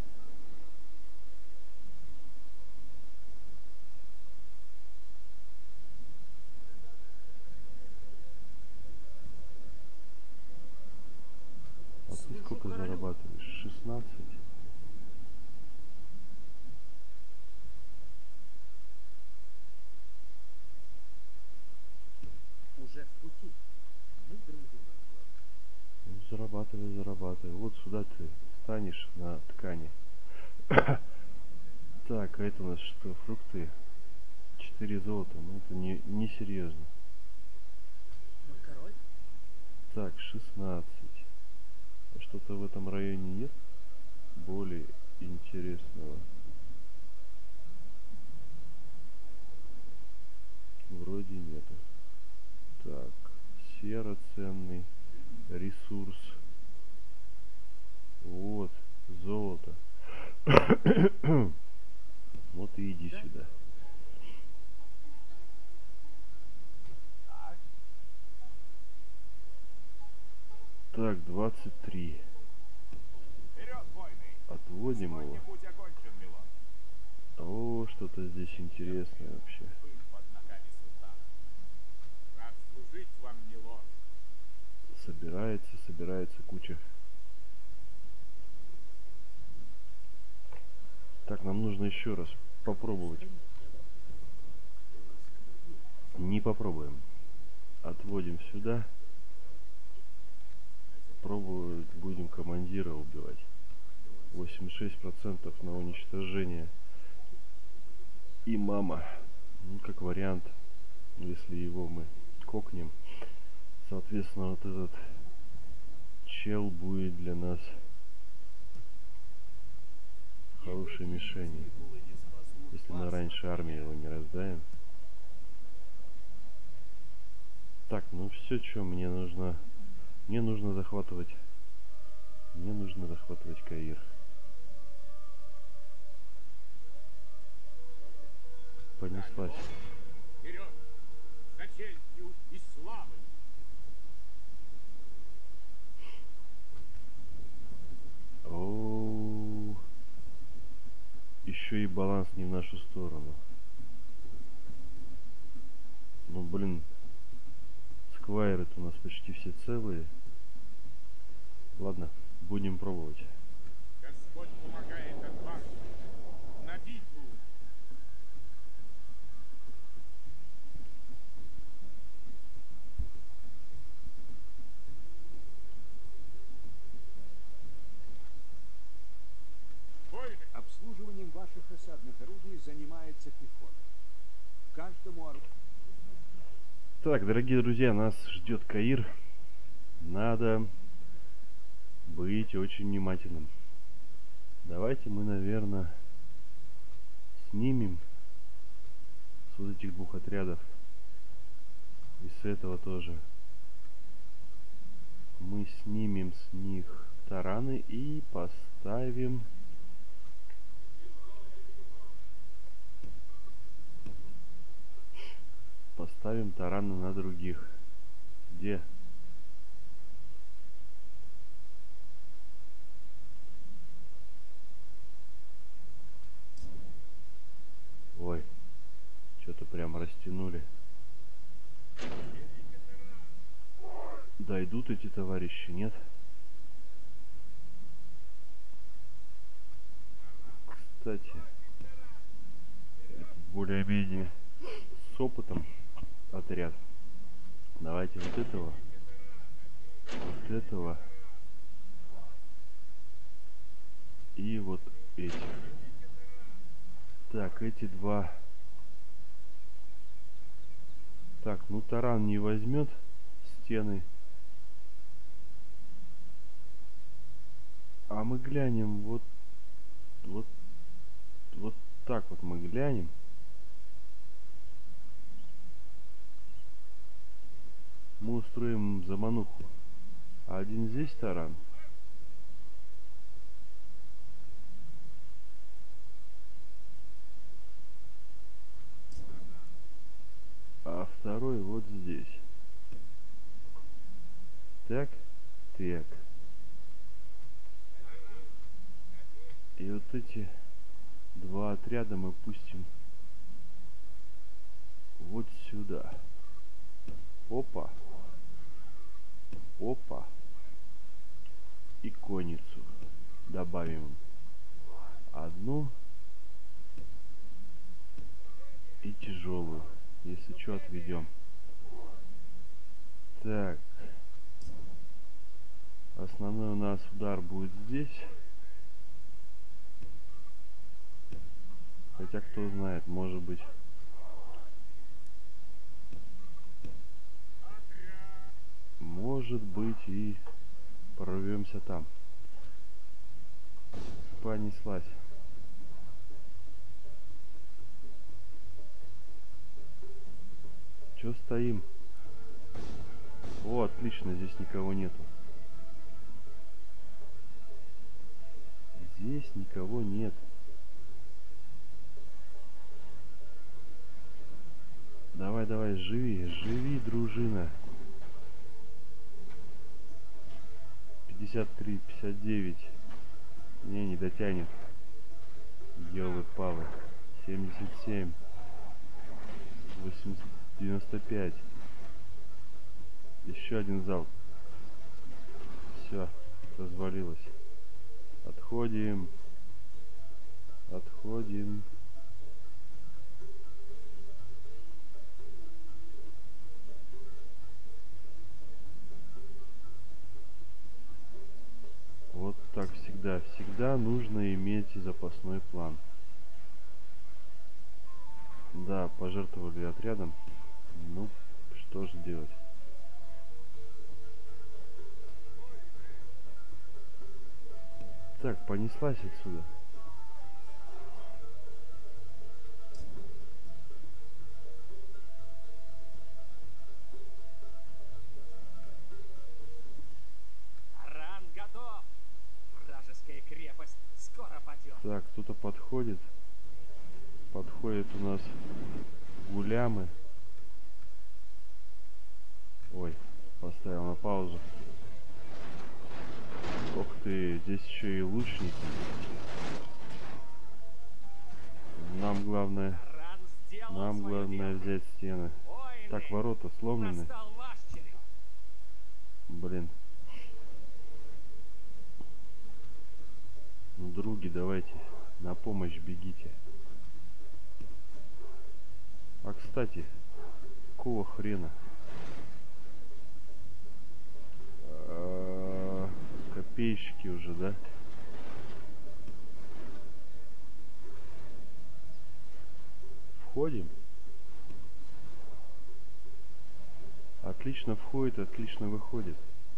[SPEAKER 1] А ты сколько зарабатываешь? 16?
[SPEAKER 3] Уже в пути. Мы дружим.
[SPEAKER 1] Ну, зарабатывай, зарабатывай. Вот сюда ты станешь на ткани. Так, а это у нас что? Фрукты. 4 золота. Ну это не серьезно.
[SPEAKER 3] Мой король.
[SPEAKER 1] Так, 16. А что-то в этом районе нет более интересного? Вроде нету. Так, сера ценный. Ресурс. Вот, золото. Вот и иди сюда.
[SPEAKER 2] Так.
[SPEAKER 1] Так, 23.
[SPEAKER 2] Вперед, войны!
[SPEAKER 1] Отводим его.
[SPEAKER 2] Сегодня путь окончен, милорд.
[SPEAKER 1] О, что-то здесь интересное вообще.
[SPEAKER 2] Пыль под ногами султана. Рад служить вам, милорд.
[SPEAKER 1] Собирается куча. Так, нам нужно еще раз попробовать. Не попробуем. Отводим сюда. Пробовать будем командира убивать. 86% на уничтожение. И мама. Ну, как вариант, если его мы кокнем, соответственно, вот этот чел будет для нас хорошей мишенью. Если мы раньше армии его не раздаем. Так, ну все, что мне нужно. Мне нужно захватывать Каир. Понеслась.
[SPEAKER 2] Вперед! За честью и славой!
[SPEAKER 1] О, еще и баланс не в нашу сторону. Ну блин, сквайры-то у нас почти все целые. Ладно, будем пробовать.
[SPEAKER 2] Господь помогает отважным. На битву! Войны!
[SPEAKER 3] Обслуживанием ваших осадных орудий занимается пехота. Каждому орудию...
[SPEAKER 1] Так, дорогие друзья, нас ждет Каир. Надо быть очень внимательным. Давайте мы, наверное, снимем с вот этих двух отрядов. И с этого тоже. Мы снимем с них тараны и поставим... Поставим тараны на других. Где? Ой, что-то прям растянули. Дойдут эти товарищи, нет? Кстати, это более-менее с опытом отряд. Давайте вот этого и вот этих. Так, эти два. Так, ну таран не возьмет стены. А мы глянем вот так вот мы глянем. Мы устроим замануху. А один здесь таран. А второй вот здесь. Так, так. И вот эти два отряда мы пустим вот сюда. Опа. Опа. И конницу добавим. Одну. И тяжелую. Если что, отведем. Так. Основной у нас удар будет здесь. Хотя кто знает, может быть. Может быть и прорвемся там. Понеслась. Чё стоим? О, отлично, здесь никого нету. Здесь никого нет. Давай, давай, живи, живи, дружина. 53, 59. Не дотянет. Ёлы-палы. 77. 80, 95. Еще один залп. Все, развалилось. Отходим. Отходим. Вот так всегда. Всегда нужно иметь запасной план. Да, пожертвовали отрядом. Ну, что же делать? Так, понеслась отсюда.
[SPEAKER 4] Таран готов. Вражеская крепость скоро падет.
[SPEAKER 1] Так, кто-то подходит. Подходит у нас гулямы. Ой, поставил на паузу. Ух ты, здесь еще и лучники. Нам главное взять стены.
[SPEAKER 4] Воины,
[SPEAKER 1] Так, ворота сломлены.
[SPEAKER 4] настал ваш черед.
[SPEAKER 1] Блин. Ну, други, давайте на помощь бегите. А кстати, какого хрена? Копейщики уже, да? Входим. Отлично входит, отлично выходит.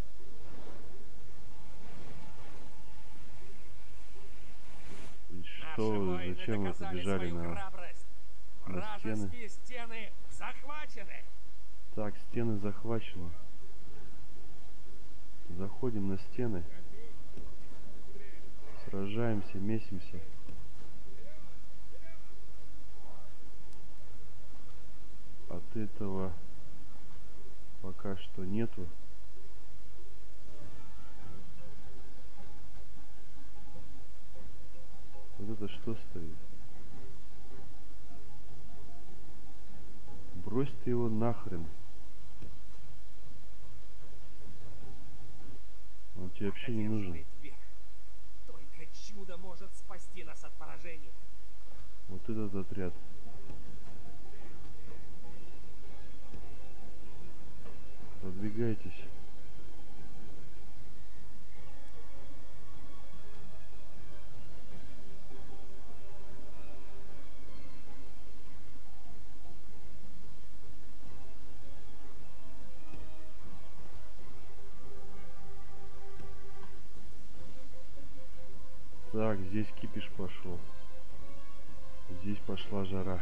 [SPEAKER 1] И что, зачем вы побежали на стены?
[SPEAKER 4] Вражеские стены захвачены.
[SPEAKER 1] Так, стены захвачены. Заходим на стены. Сражаемся, месимся. От этого пока что нету. Вот это что стоит? Брось ты его нахрен. Он тебе вообще не нужен.
[SPEAKER 4] Одерживает верх. Только чудо может спасти нас от поражения.
[SPEAKER 1] Вот этот отряд. Продвигайтесь. Так, здесь кипиш пошел. Здесь пошла жара.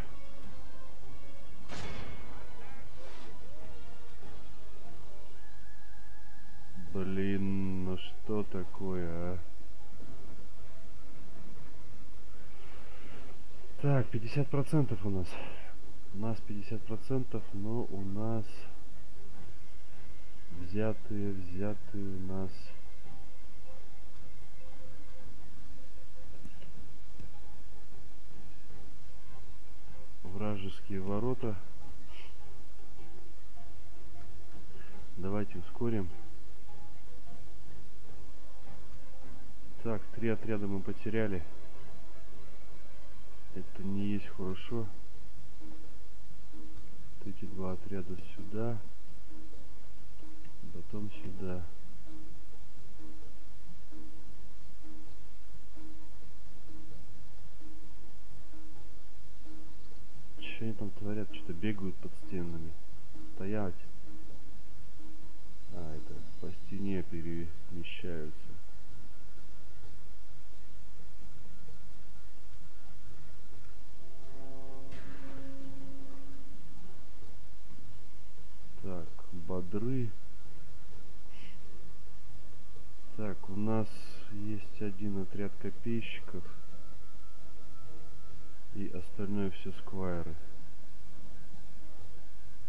[SPEAKER 1] Блин, ну что такое, а? Так, 50% у нас. У нас 50%, но у нас взятые у нас. Вражеские ворота. Давайте ускорим. Так, 3 отряда мы потеряли. Это не есть хорошо. Вот эти 2 отряда сюда. Потом сюда. Что они там творят? Что-то бегают под стенами. Стоять. А, это по стене перемещаются. Так, бодры. Так, у нас есть один отряд копейщиков. И остальное все сквайры.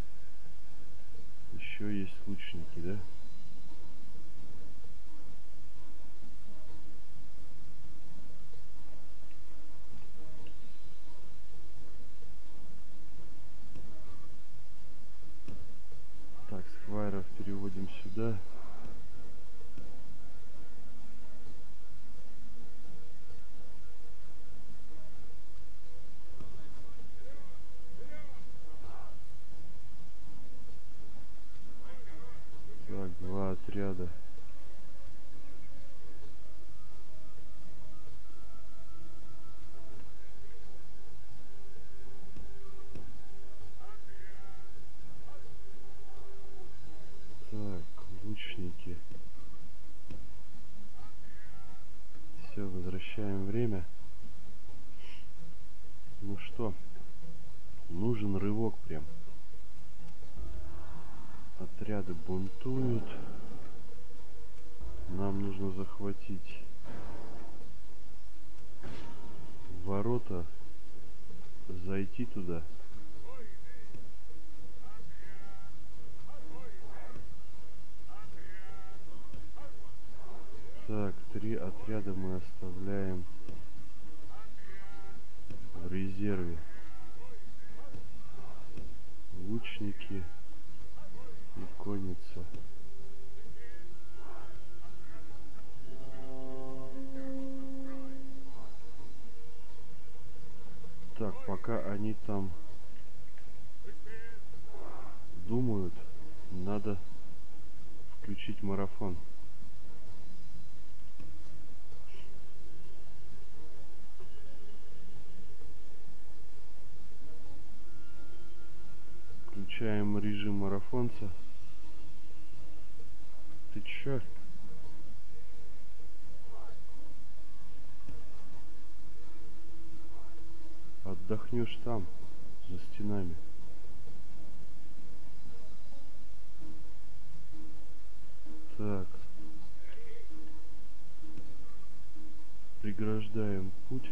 [SPEAKER 1] Еще есть лучники, да? сюда. Так, 2 отряда. Так, лучники. Все, возвращаем время. Ну что, нужен рывок прям. Отряды бунтуют. Нам нужно захватить ворота, зайти туда. Так, 3 отряда мы оставляем в резерве. Лучники и конница. Так, пока они там думают, надо включить марафон. Включаем режим марафонца. Ты чё? Отдохнешь там, за стенами. Так. Преграждаем путь.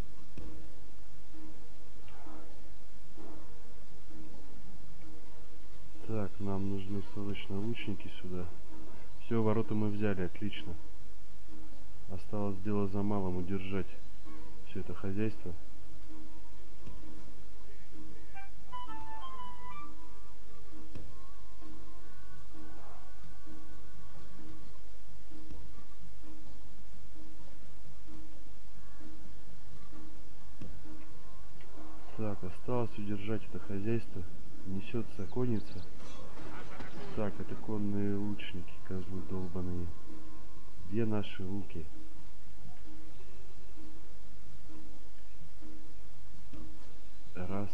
[SPEAKER 1] Так, нам нужны срочно лучники сюда. Все, ворота мы взяли, отлично. Осталось дело за малым, удержать все это хозяйство. Так, осталось удержать это хозяйство. Несется конница. Так, это конные лучники, козлы долбаные. Где наши луки? Раз.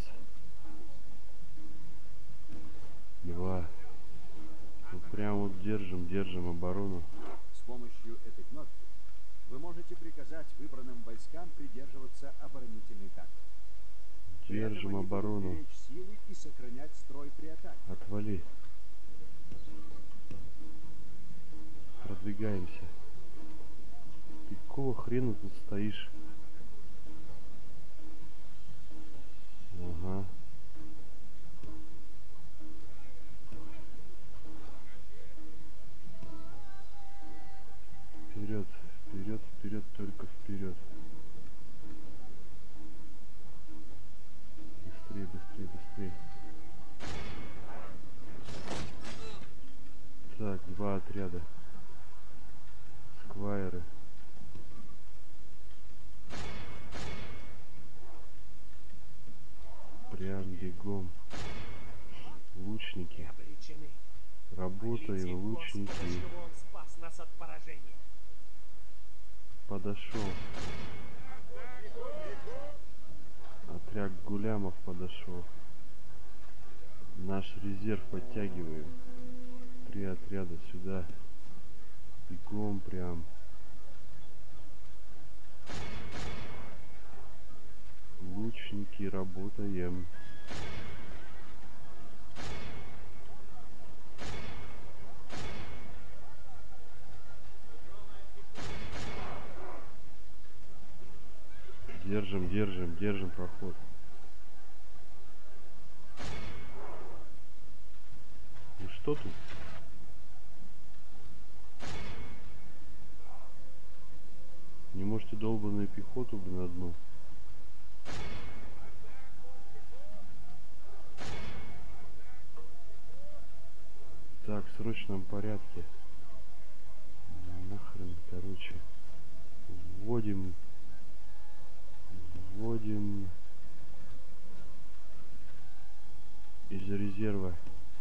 [SPEAKER 1] 2. Ну, прям вот держим оборону.
[SPEAKER 3] С помощью этой кнопки вы можете приказать выбранным войскам придерживаться оборонительной тактики. При этом
[SPEAKER 1] Держим
[SPEAKER 3] они будут
[SPEAKER 1] оборону.
[SPEAKER 3] беречь силы и сохранять строй при атаке.
[SPEAKER 1] Отвали. Продвигаемся. Ты какого хрена тут стоишь? Ага. Вперед, вперед, вперед, только вперед. Быстрее, быстрее, быстрее. Так, 2 отряда. Сквайры. Прям бегом. Лучники.
[SPEAKER 4] Обречены.
[SPEAKER 1] Работаем,
[SPEAKER 4] Молите
[SPEAKER 1] лучники.
[SPEAKER 4] Господа, чтобы он спас нас от поражения.
[SPEAKER 1] Подошел. Отряд гулямов подошел. Наш резерв подтягиваем. 3 отряда сюда. Бегом прям. Лучники, работаем. Держим проход. Ну что тут? Не можете долбаную пехоту, блин, одну. Так, срочном порядке. Нахрен, короче. Вводим из резерва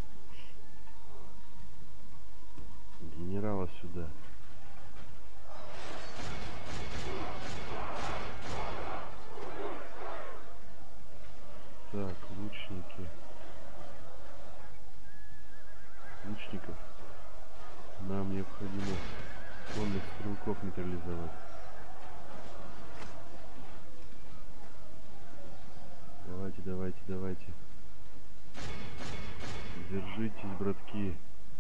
[SPEAKER 1] генерала сюда. Так, лучников. Нам необходимо конных стрелков нейтрализовать. Давайте. Держитесь, братки.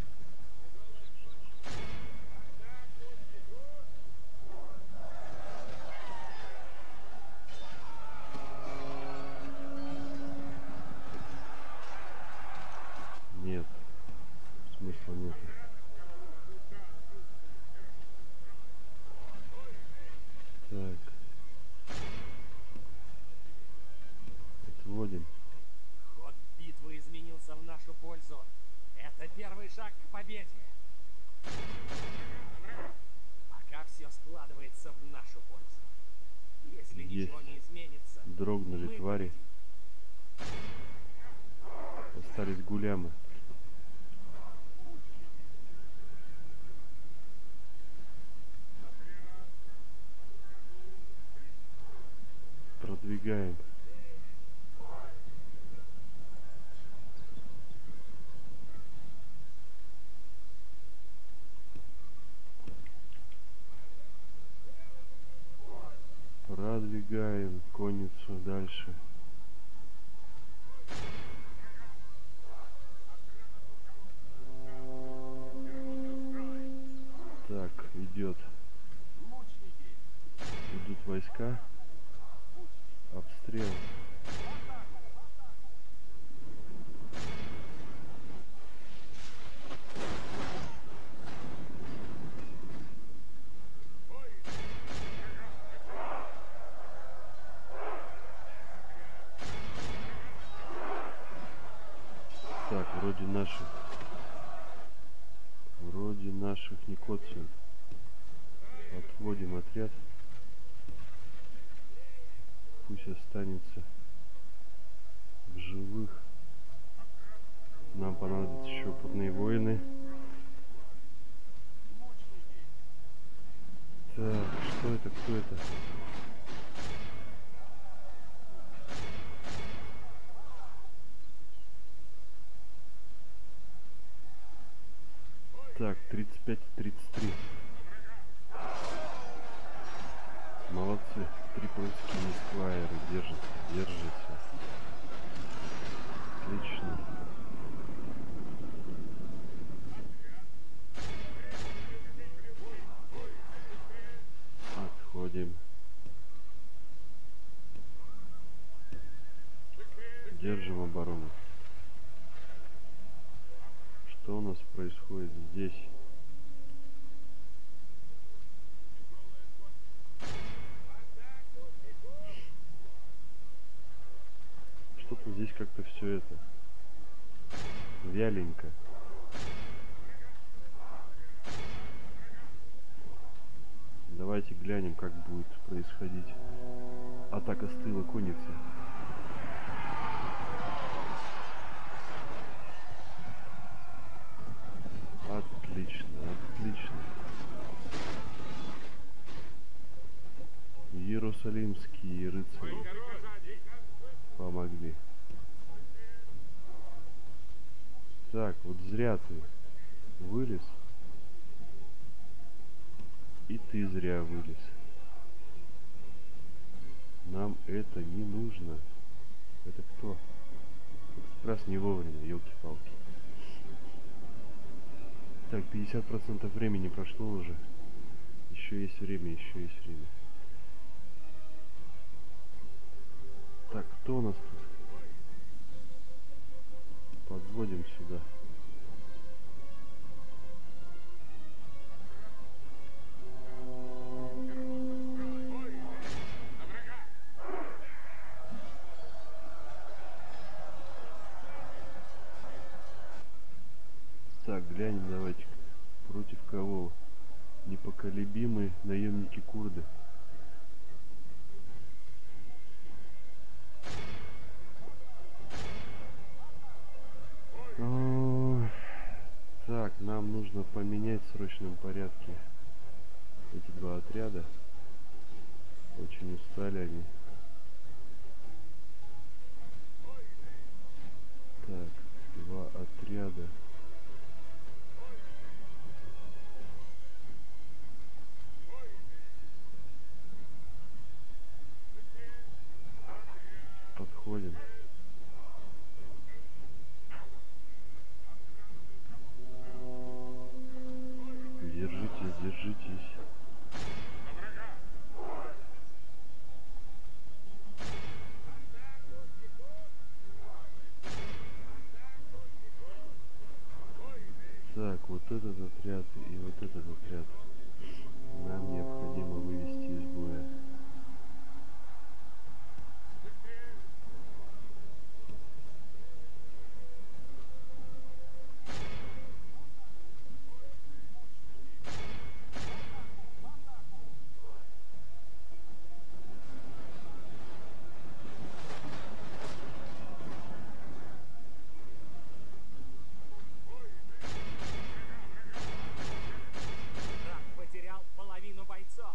[SPEAKER 1] Нет. Смысла нет. Так. Отводим.
[SPEAKER 4] Ход битвы изменился в нашу пользу. Это первый шаг к победе. Пока все складывается в нашу пользу. Если ничего не изменится,
[SPEAKER 1] Дрогнули
[SPEAKER 4] мы
[SPEAKER 1] твари. Остались гулямы. Продвигаем. Продвигаем конницу дальше. Так, идет. Идут войска. Обстрел. Так, вроде наших не коцают. Отводим отряд. Пусть останется в живых. Нам понадобятся еще опытные воины. Так, что это? Кто это? Так, 35-33. Молодцы. Трипольские сквайры держатся. Отлично. Отходим. Держим оборону. Что у нас происходит здесь? Что-то здесь как-то все это вяленько. Давайте глянем, как будет происходить атака с тыла конницы. Отлично. Иерусалимские рыцари помогли. Так, вот зря ты вылез. И ты зря вылез. Нам это не нужно. Это кто? Вот как раз не вовремя, елки-палки. Так, 50% времени прошло уже. Еще есть время. Так, кто у нас тут? Подводим сюда. Так, глянем, давайте. Против кого? Непоколебимые наемники курды. Так, нам нужно поменять в срочном порядке эти два отряда. Очень устали они. Так, два отряда. Подходим. Держитесь, держитесь. Так, вот этот отряд и вот этот отряд нам необходимо вывести из боя.
[SPEAKER 4] Враг потерял половину бойцов.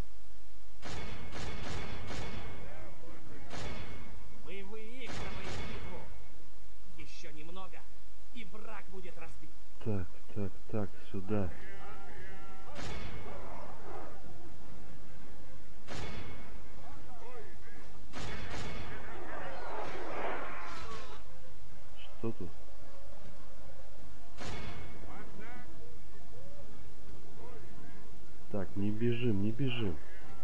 [SPEAKER 4] Мы выигрываем битву. Еще немного, и враг будет разбит.
[SPEAKER 1] Так, так, так, сюда. Что тут? Так, не бежим, не бежим.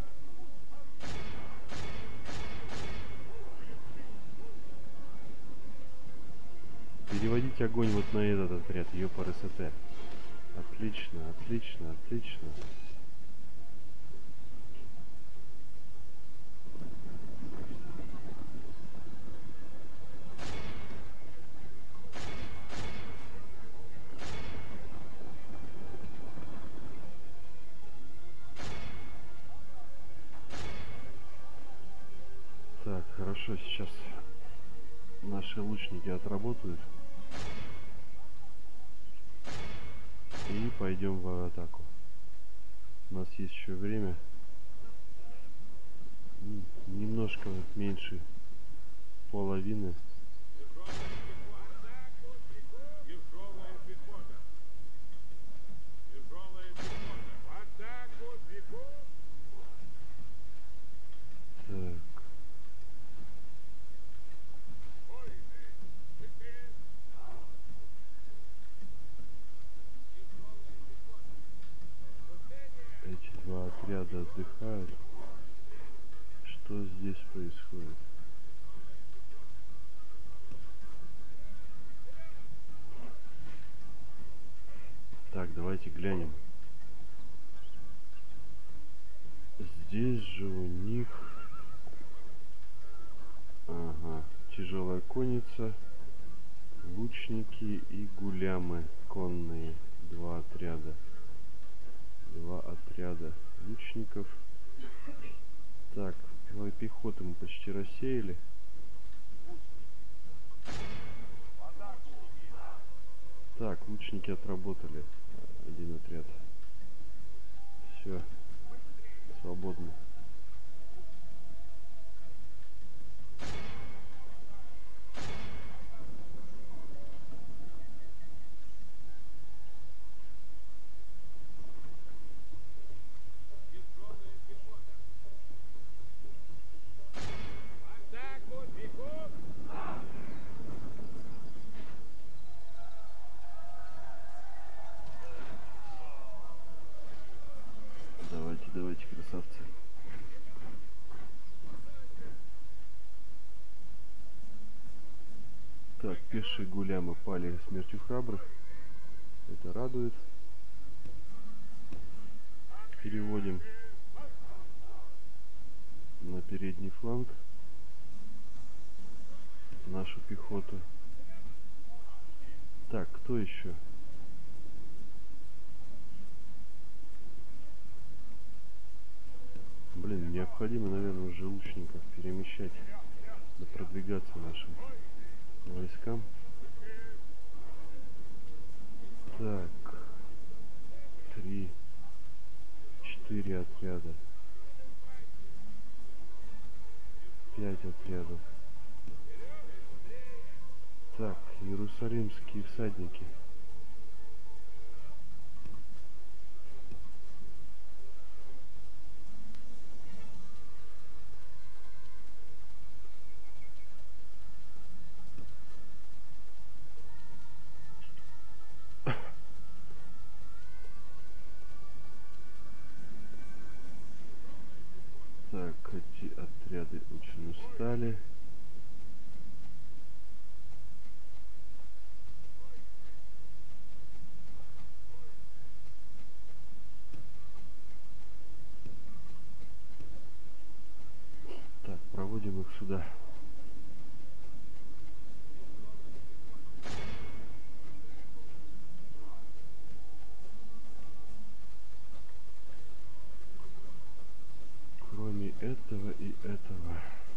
[SPEAKER 1] Переводить огонь вот на этот отряд, ёпар СТ. Отлично, отлично, отлично. Так, хорошо, сейчас наши лучники отработают. И пойдем в атаку. У нас есть еще время. Немножко вот меньше половины.
[SPEAKER 2] Тяжелая пехота. Тяжелая пехота. В атаку бегут.
[SPEAKER 1] Так. Эти два отряда отдыхают. Что здесь происходит? Так, давайте глянем. Здесь же у них... Ага, тяжелая конница, лучники и гулямы конные. Два отряда. Два отряда лучников. Так, пехоту мы почти рассеяли. Так, лучники отработали. Один отряд. Все. Свободно. Давайте, давайте, красавцы. Так, пешие гулямы пали смертью храбрых. Это радует. Переводим на передний фланг нашу пехоту. Так, кто еще? Блин, необходимо, наверное, уже лучников перемещать, да продвигаться нашим войскам. Так, 3, 4 отряда, 5 отрядов. Так, иерусалимские всадники. Так, эти отряды очень устали. Так, проводим их сюда. Кроме этого и этого.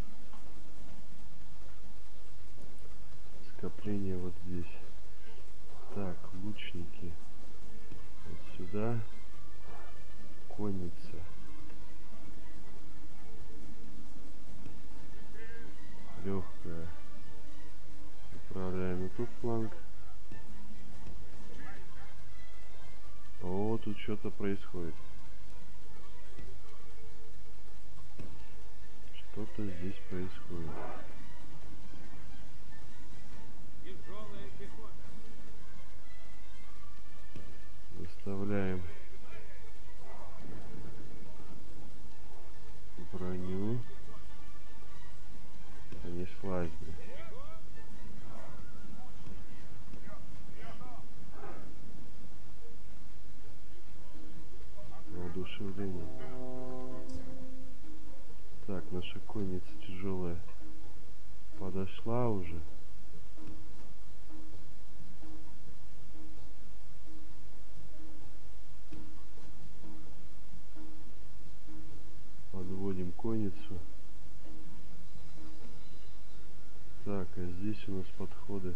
[SPEAKER 1] Скопление вот здесь. Так, лучники. Вот сюда. Конница. Легкая. Управляем и тут фланг. О, тут что-то происходит. Что-то здесь происходит.
[SPEAKER 4] Тяжелая пехота.
[SPEAKER 1] Выставляем броню. Понеслась, блин. Воодушевление. Так, наша конница тяжелая подошла уже. Подводим конницу. Так, а здесь у нас подходы.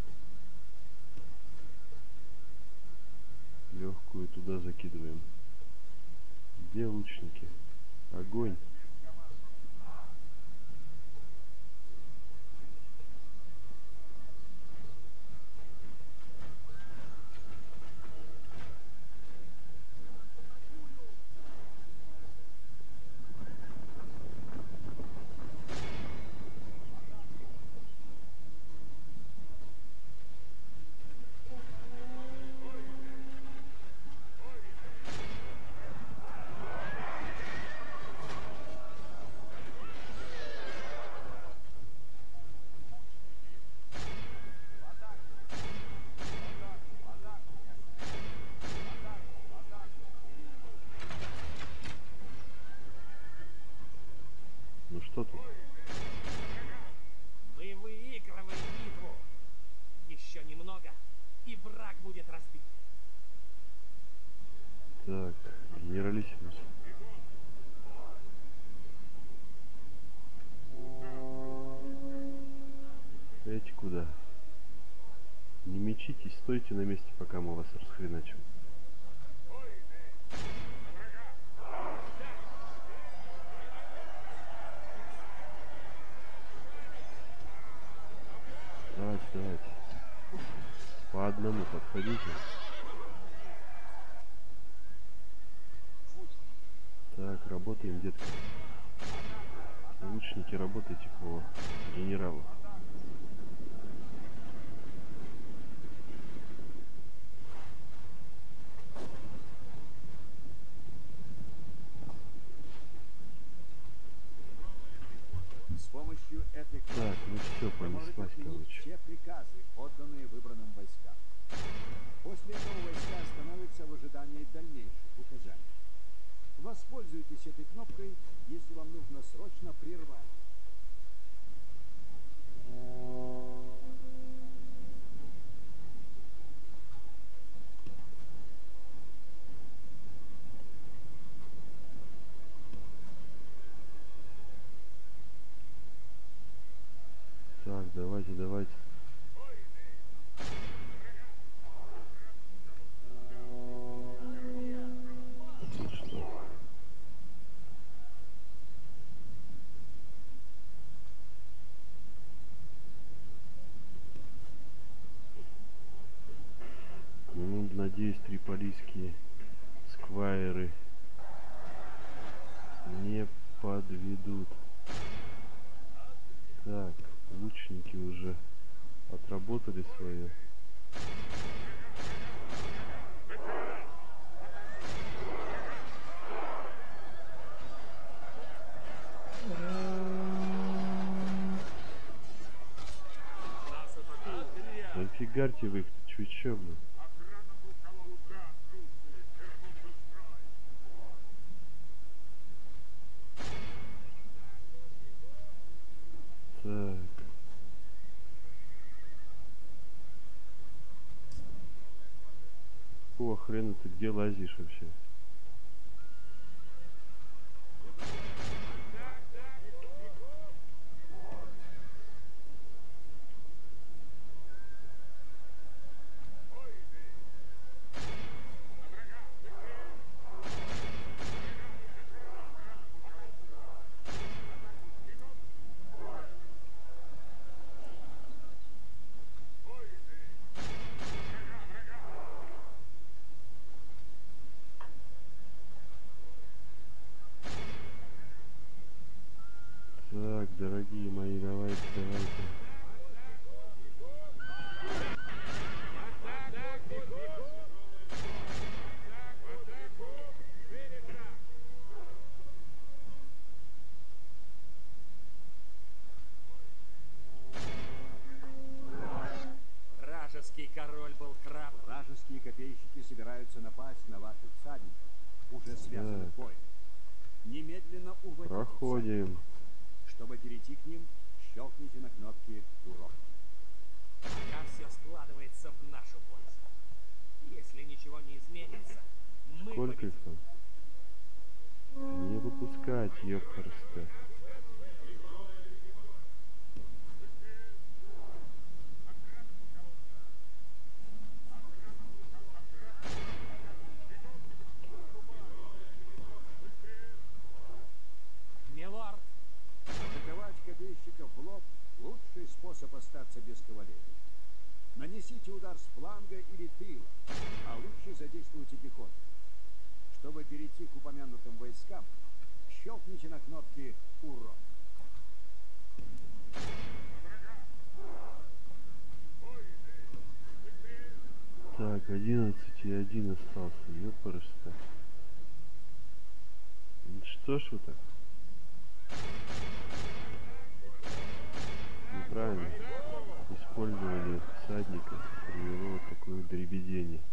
[SPEAKER 1] Легкую туда закидываем. Где лучники? Огонь. Ну что тут?
[SPEAKER 4] Мы выигрываем битву. Еще немного, и враг будет разбит.
[SPEAKER 1] Так, генералиссимус. Эти куда? Не мечитесь, стойте на месте, пока мы вас расхреначим. Давайте, давайте. По одному подходите. Так, работаем, детки. Лучники, работайте по генералу.
[SPEAKER 3] С помощью этой
[SPEAKER 1] Так, ну все,
[SPEAKER 3] вы можете
[SPEAKER 1] понеслась,
[SPEAKER 3] отменить
[SPEAKER 1] короче.
[SPEAKER 3] все приказы, отданные выбранным войскам. После этого войска остановятся в ожидании дальнейших указаний. Воспользуйтесь этой кнопкой, если вам нужно срочно прервать.
[SPEAKER 1] давайте, давайте. Тут что? Ну, надеюсь, триполийские сквайры не подведут. Так, лучники уже отработали свое.
[SPEAKER 2] Нас атакуют.
[SPEAKER 1] Да фигарьте вы их, ты чё, блин?
[SPEAKER 2] Охрана полкового туда. Русские вернутся в строй.
[SPEAKER 1] Так. Какого хрена ты где лазишь вообще? Так, дорогие мои, давайте, давайте.
[SPEAKER 4] Вражеский король был храбр.
[SPEAKER 3] Вражеские копейщики собираются напасть на ваших всадников, уже связанных
[SPEAKER 1] Так.
[SPEAKER 3] боем. Немедленно уводите
[SPEAKER 1] Проходим.
[SPEAKER 3] всадников. Чтобы перейти к ним, щелкните на кнопки «Урок».
[SPEAKER 4] Пока все складывается в нашу пользу. Если ничего не изменится, мы
[SPEAKER 1] Сколько их
[SPEAKER 4] победим.
[SPEAKER 1] там? Не выпускать, ёпрст.
[SPEAKER 4] Милорд,
[SPEAKER 3] Атаковать копейщиков в лоб – лучший способ остаться без кавалерии. Нанесите удар с фланга или тыла, а лучше задействуйте пехоту. Чтобы перейти к упомянутым войскам, щелкните на кнопки «Урок».
[SPEAKER 1] Так, 11,1 остался, ёпрст. Ну что ж вы так? Неправильно. Использование всадника привело вот такое дребедение.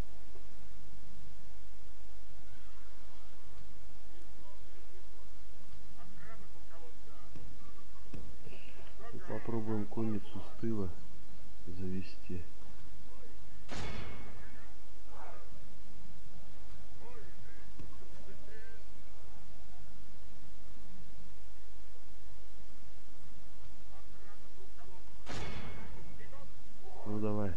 [SPEAKER 1] Ну, попробуем конницу с тыла завести. Ну давай.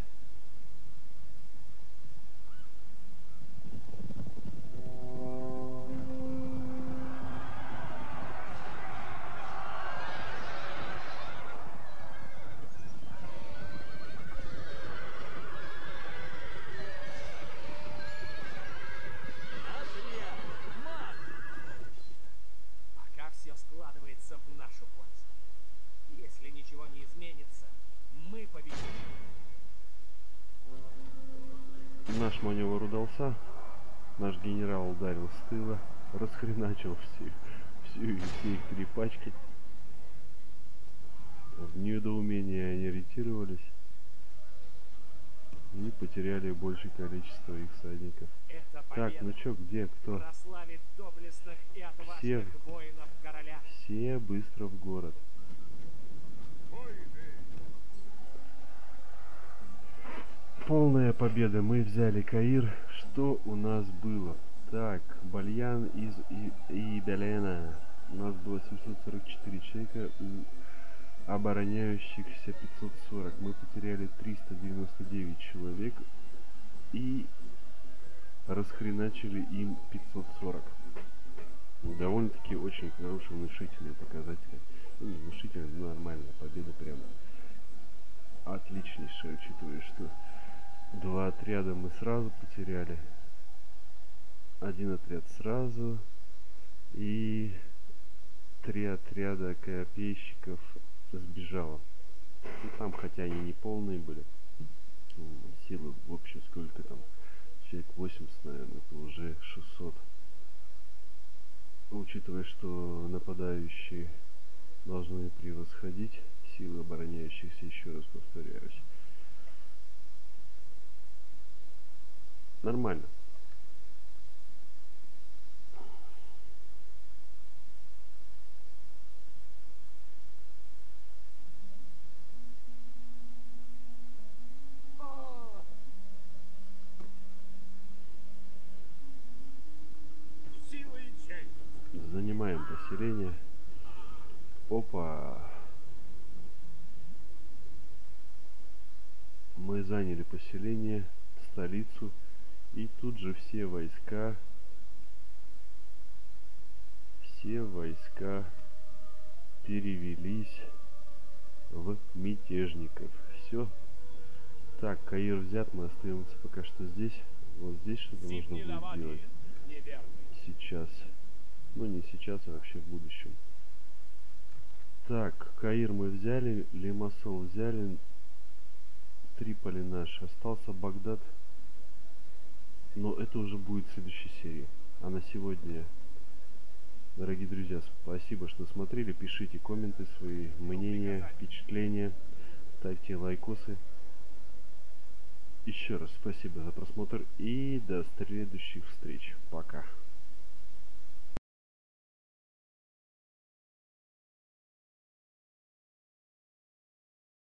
[SPEAKER 4] пока все складывается в нашу пользу. Если ничего не изменится, мы победим.
[SPEAKER 1] Наш маневр удался. Наш генерал ударил с тыла, расхреначил все их три пачки. В недоумении они ориентировались и потеряли большее количество их всадников.
[SPEAKER 4] Эта
[SPEAKER 1] Так, ну
[SPEAKER 4] победа
[SPEAKER 1] чё, где, кто?
[SPEAKER 4] прославит доблестных и отважных воинов короля.
[SPEAKER 1] Все быстро в город. Полная победа. Мы взяли Каир. Что у нас было? Так, Бальян из Ибелена. У нас было 744 человека. У обороняющихся 540. Мы потеряли 399 человек и расхреначили им 540. Довольно-таки очень хорошие, внушительные показатели. Ну, не внушительные, но нормальная победа прям отличнейшая, учитывая, что 2 отряда мы сразу потеряли, 1 отряд сразу и 3 отряда копейщиков сбежало. Ну, там, хотя они не полные были, силы в общем сколько там, человек 80, наверное, это уже 600. Учитывая, что нападающие должны превосходить силы обороняющихся, еще раз повторяюсь. Нормально.
[SPEAKER 2] Сила и честь.
[SPEAKER 1] Занимаем поселение. Опа. Мы заняли поселение, столицу. И тут же все войска перевелись в мятежников. Все. Так, Каир взят, мы остаемся пока что здесь. Вот здесь что-то нужно будет делать. Сейчас. Ну, не сейчас, а вообще в будущем. Так, Каир мы взяли, Лимассол взяли, Триполи наш. Остался Багдад. Но это уже будет в следующей серии. А на сегодня, дорогие друзья, спасибо, что смотрели. Пишите комменты, свои мнения, впечатления. Ставьте лайкосы. Еще раз спасибо за просмотр и до следующих встреч. Пока.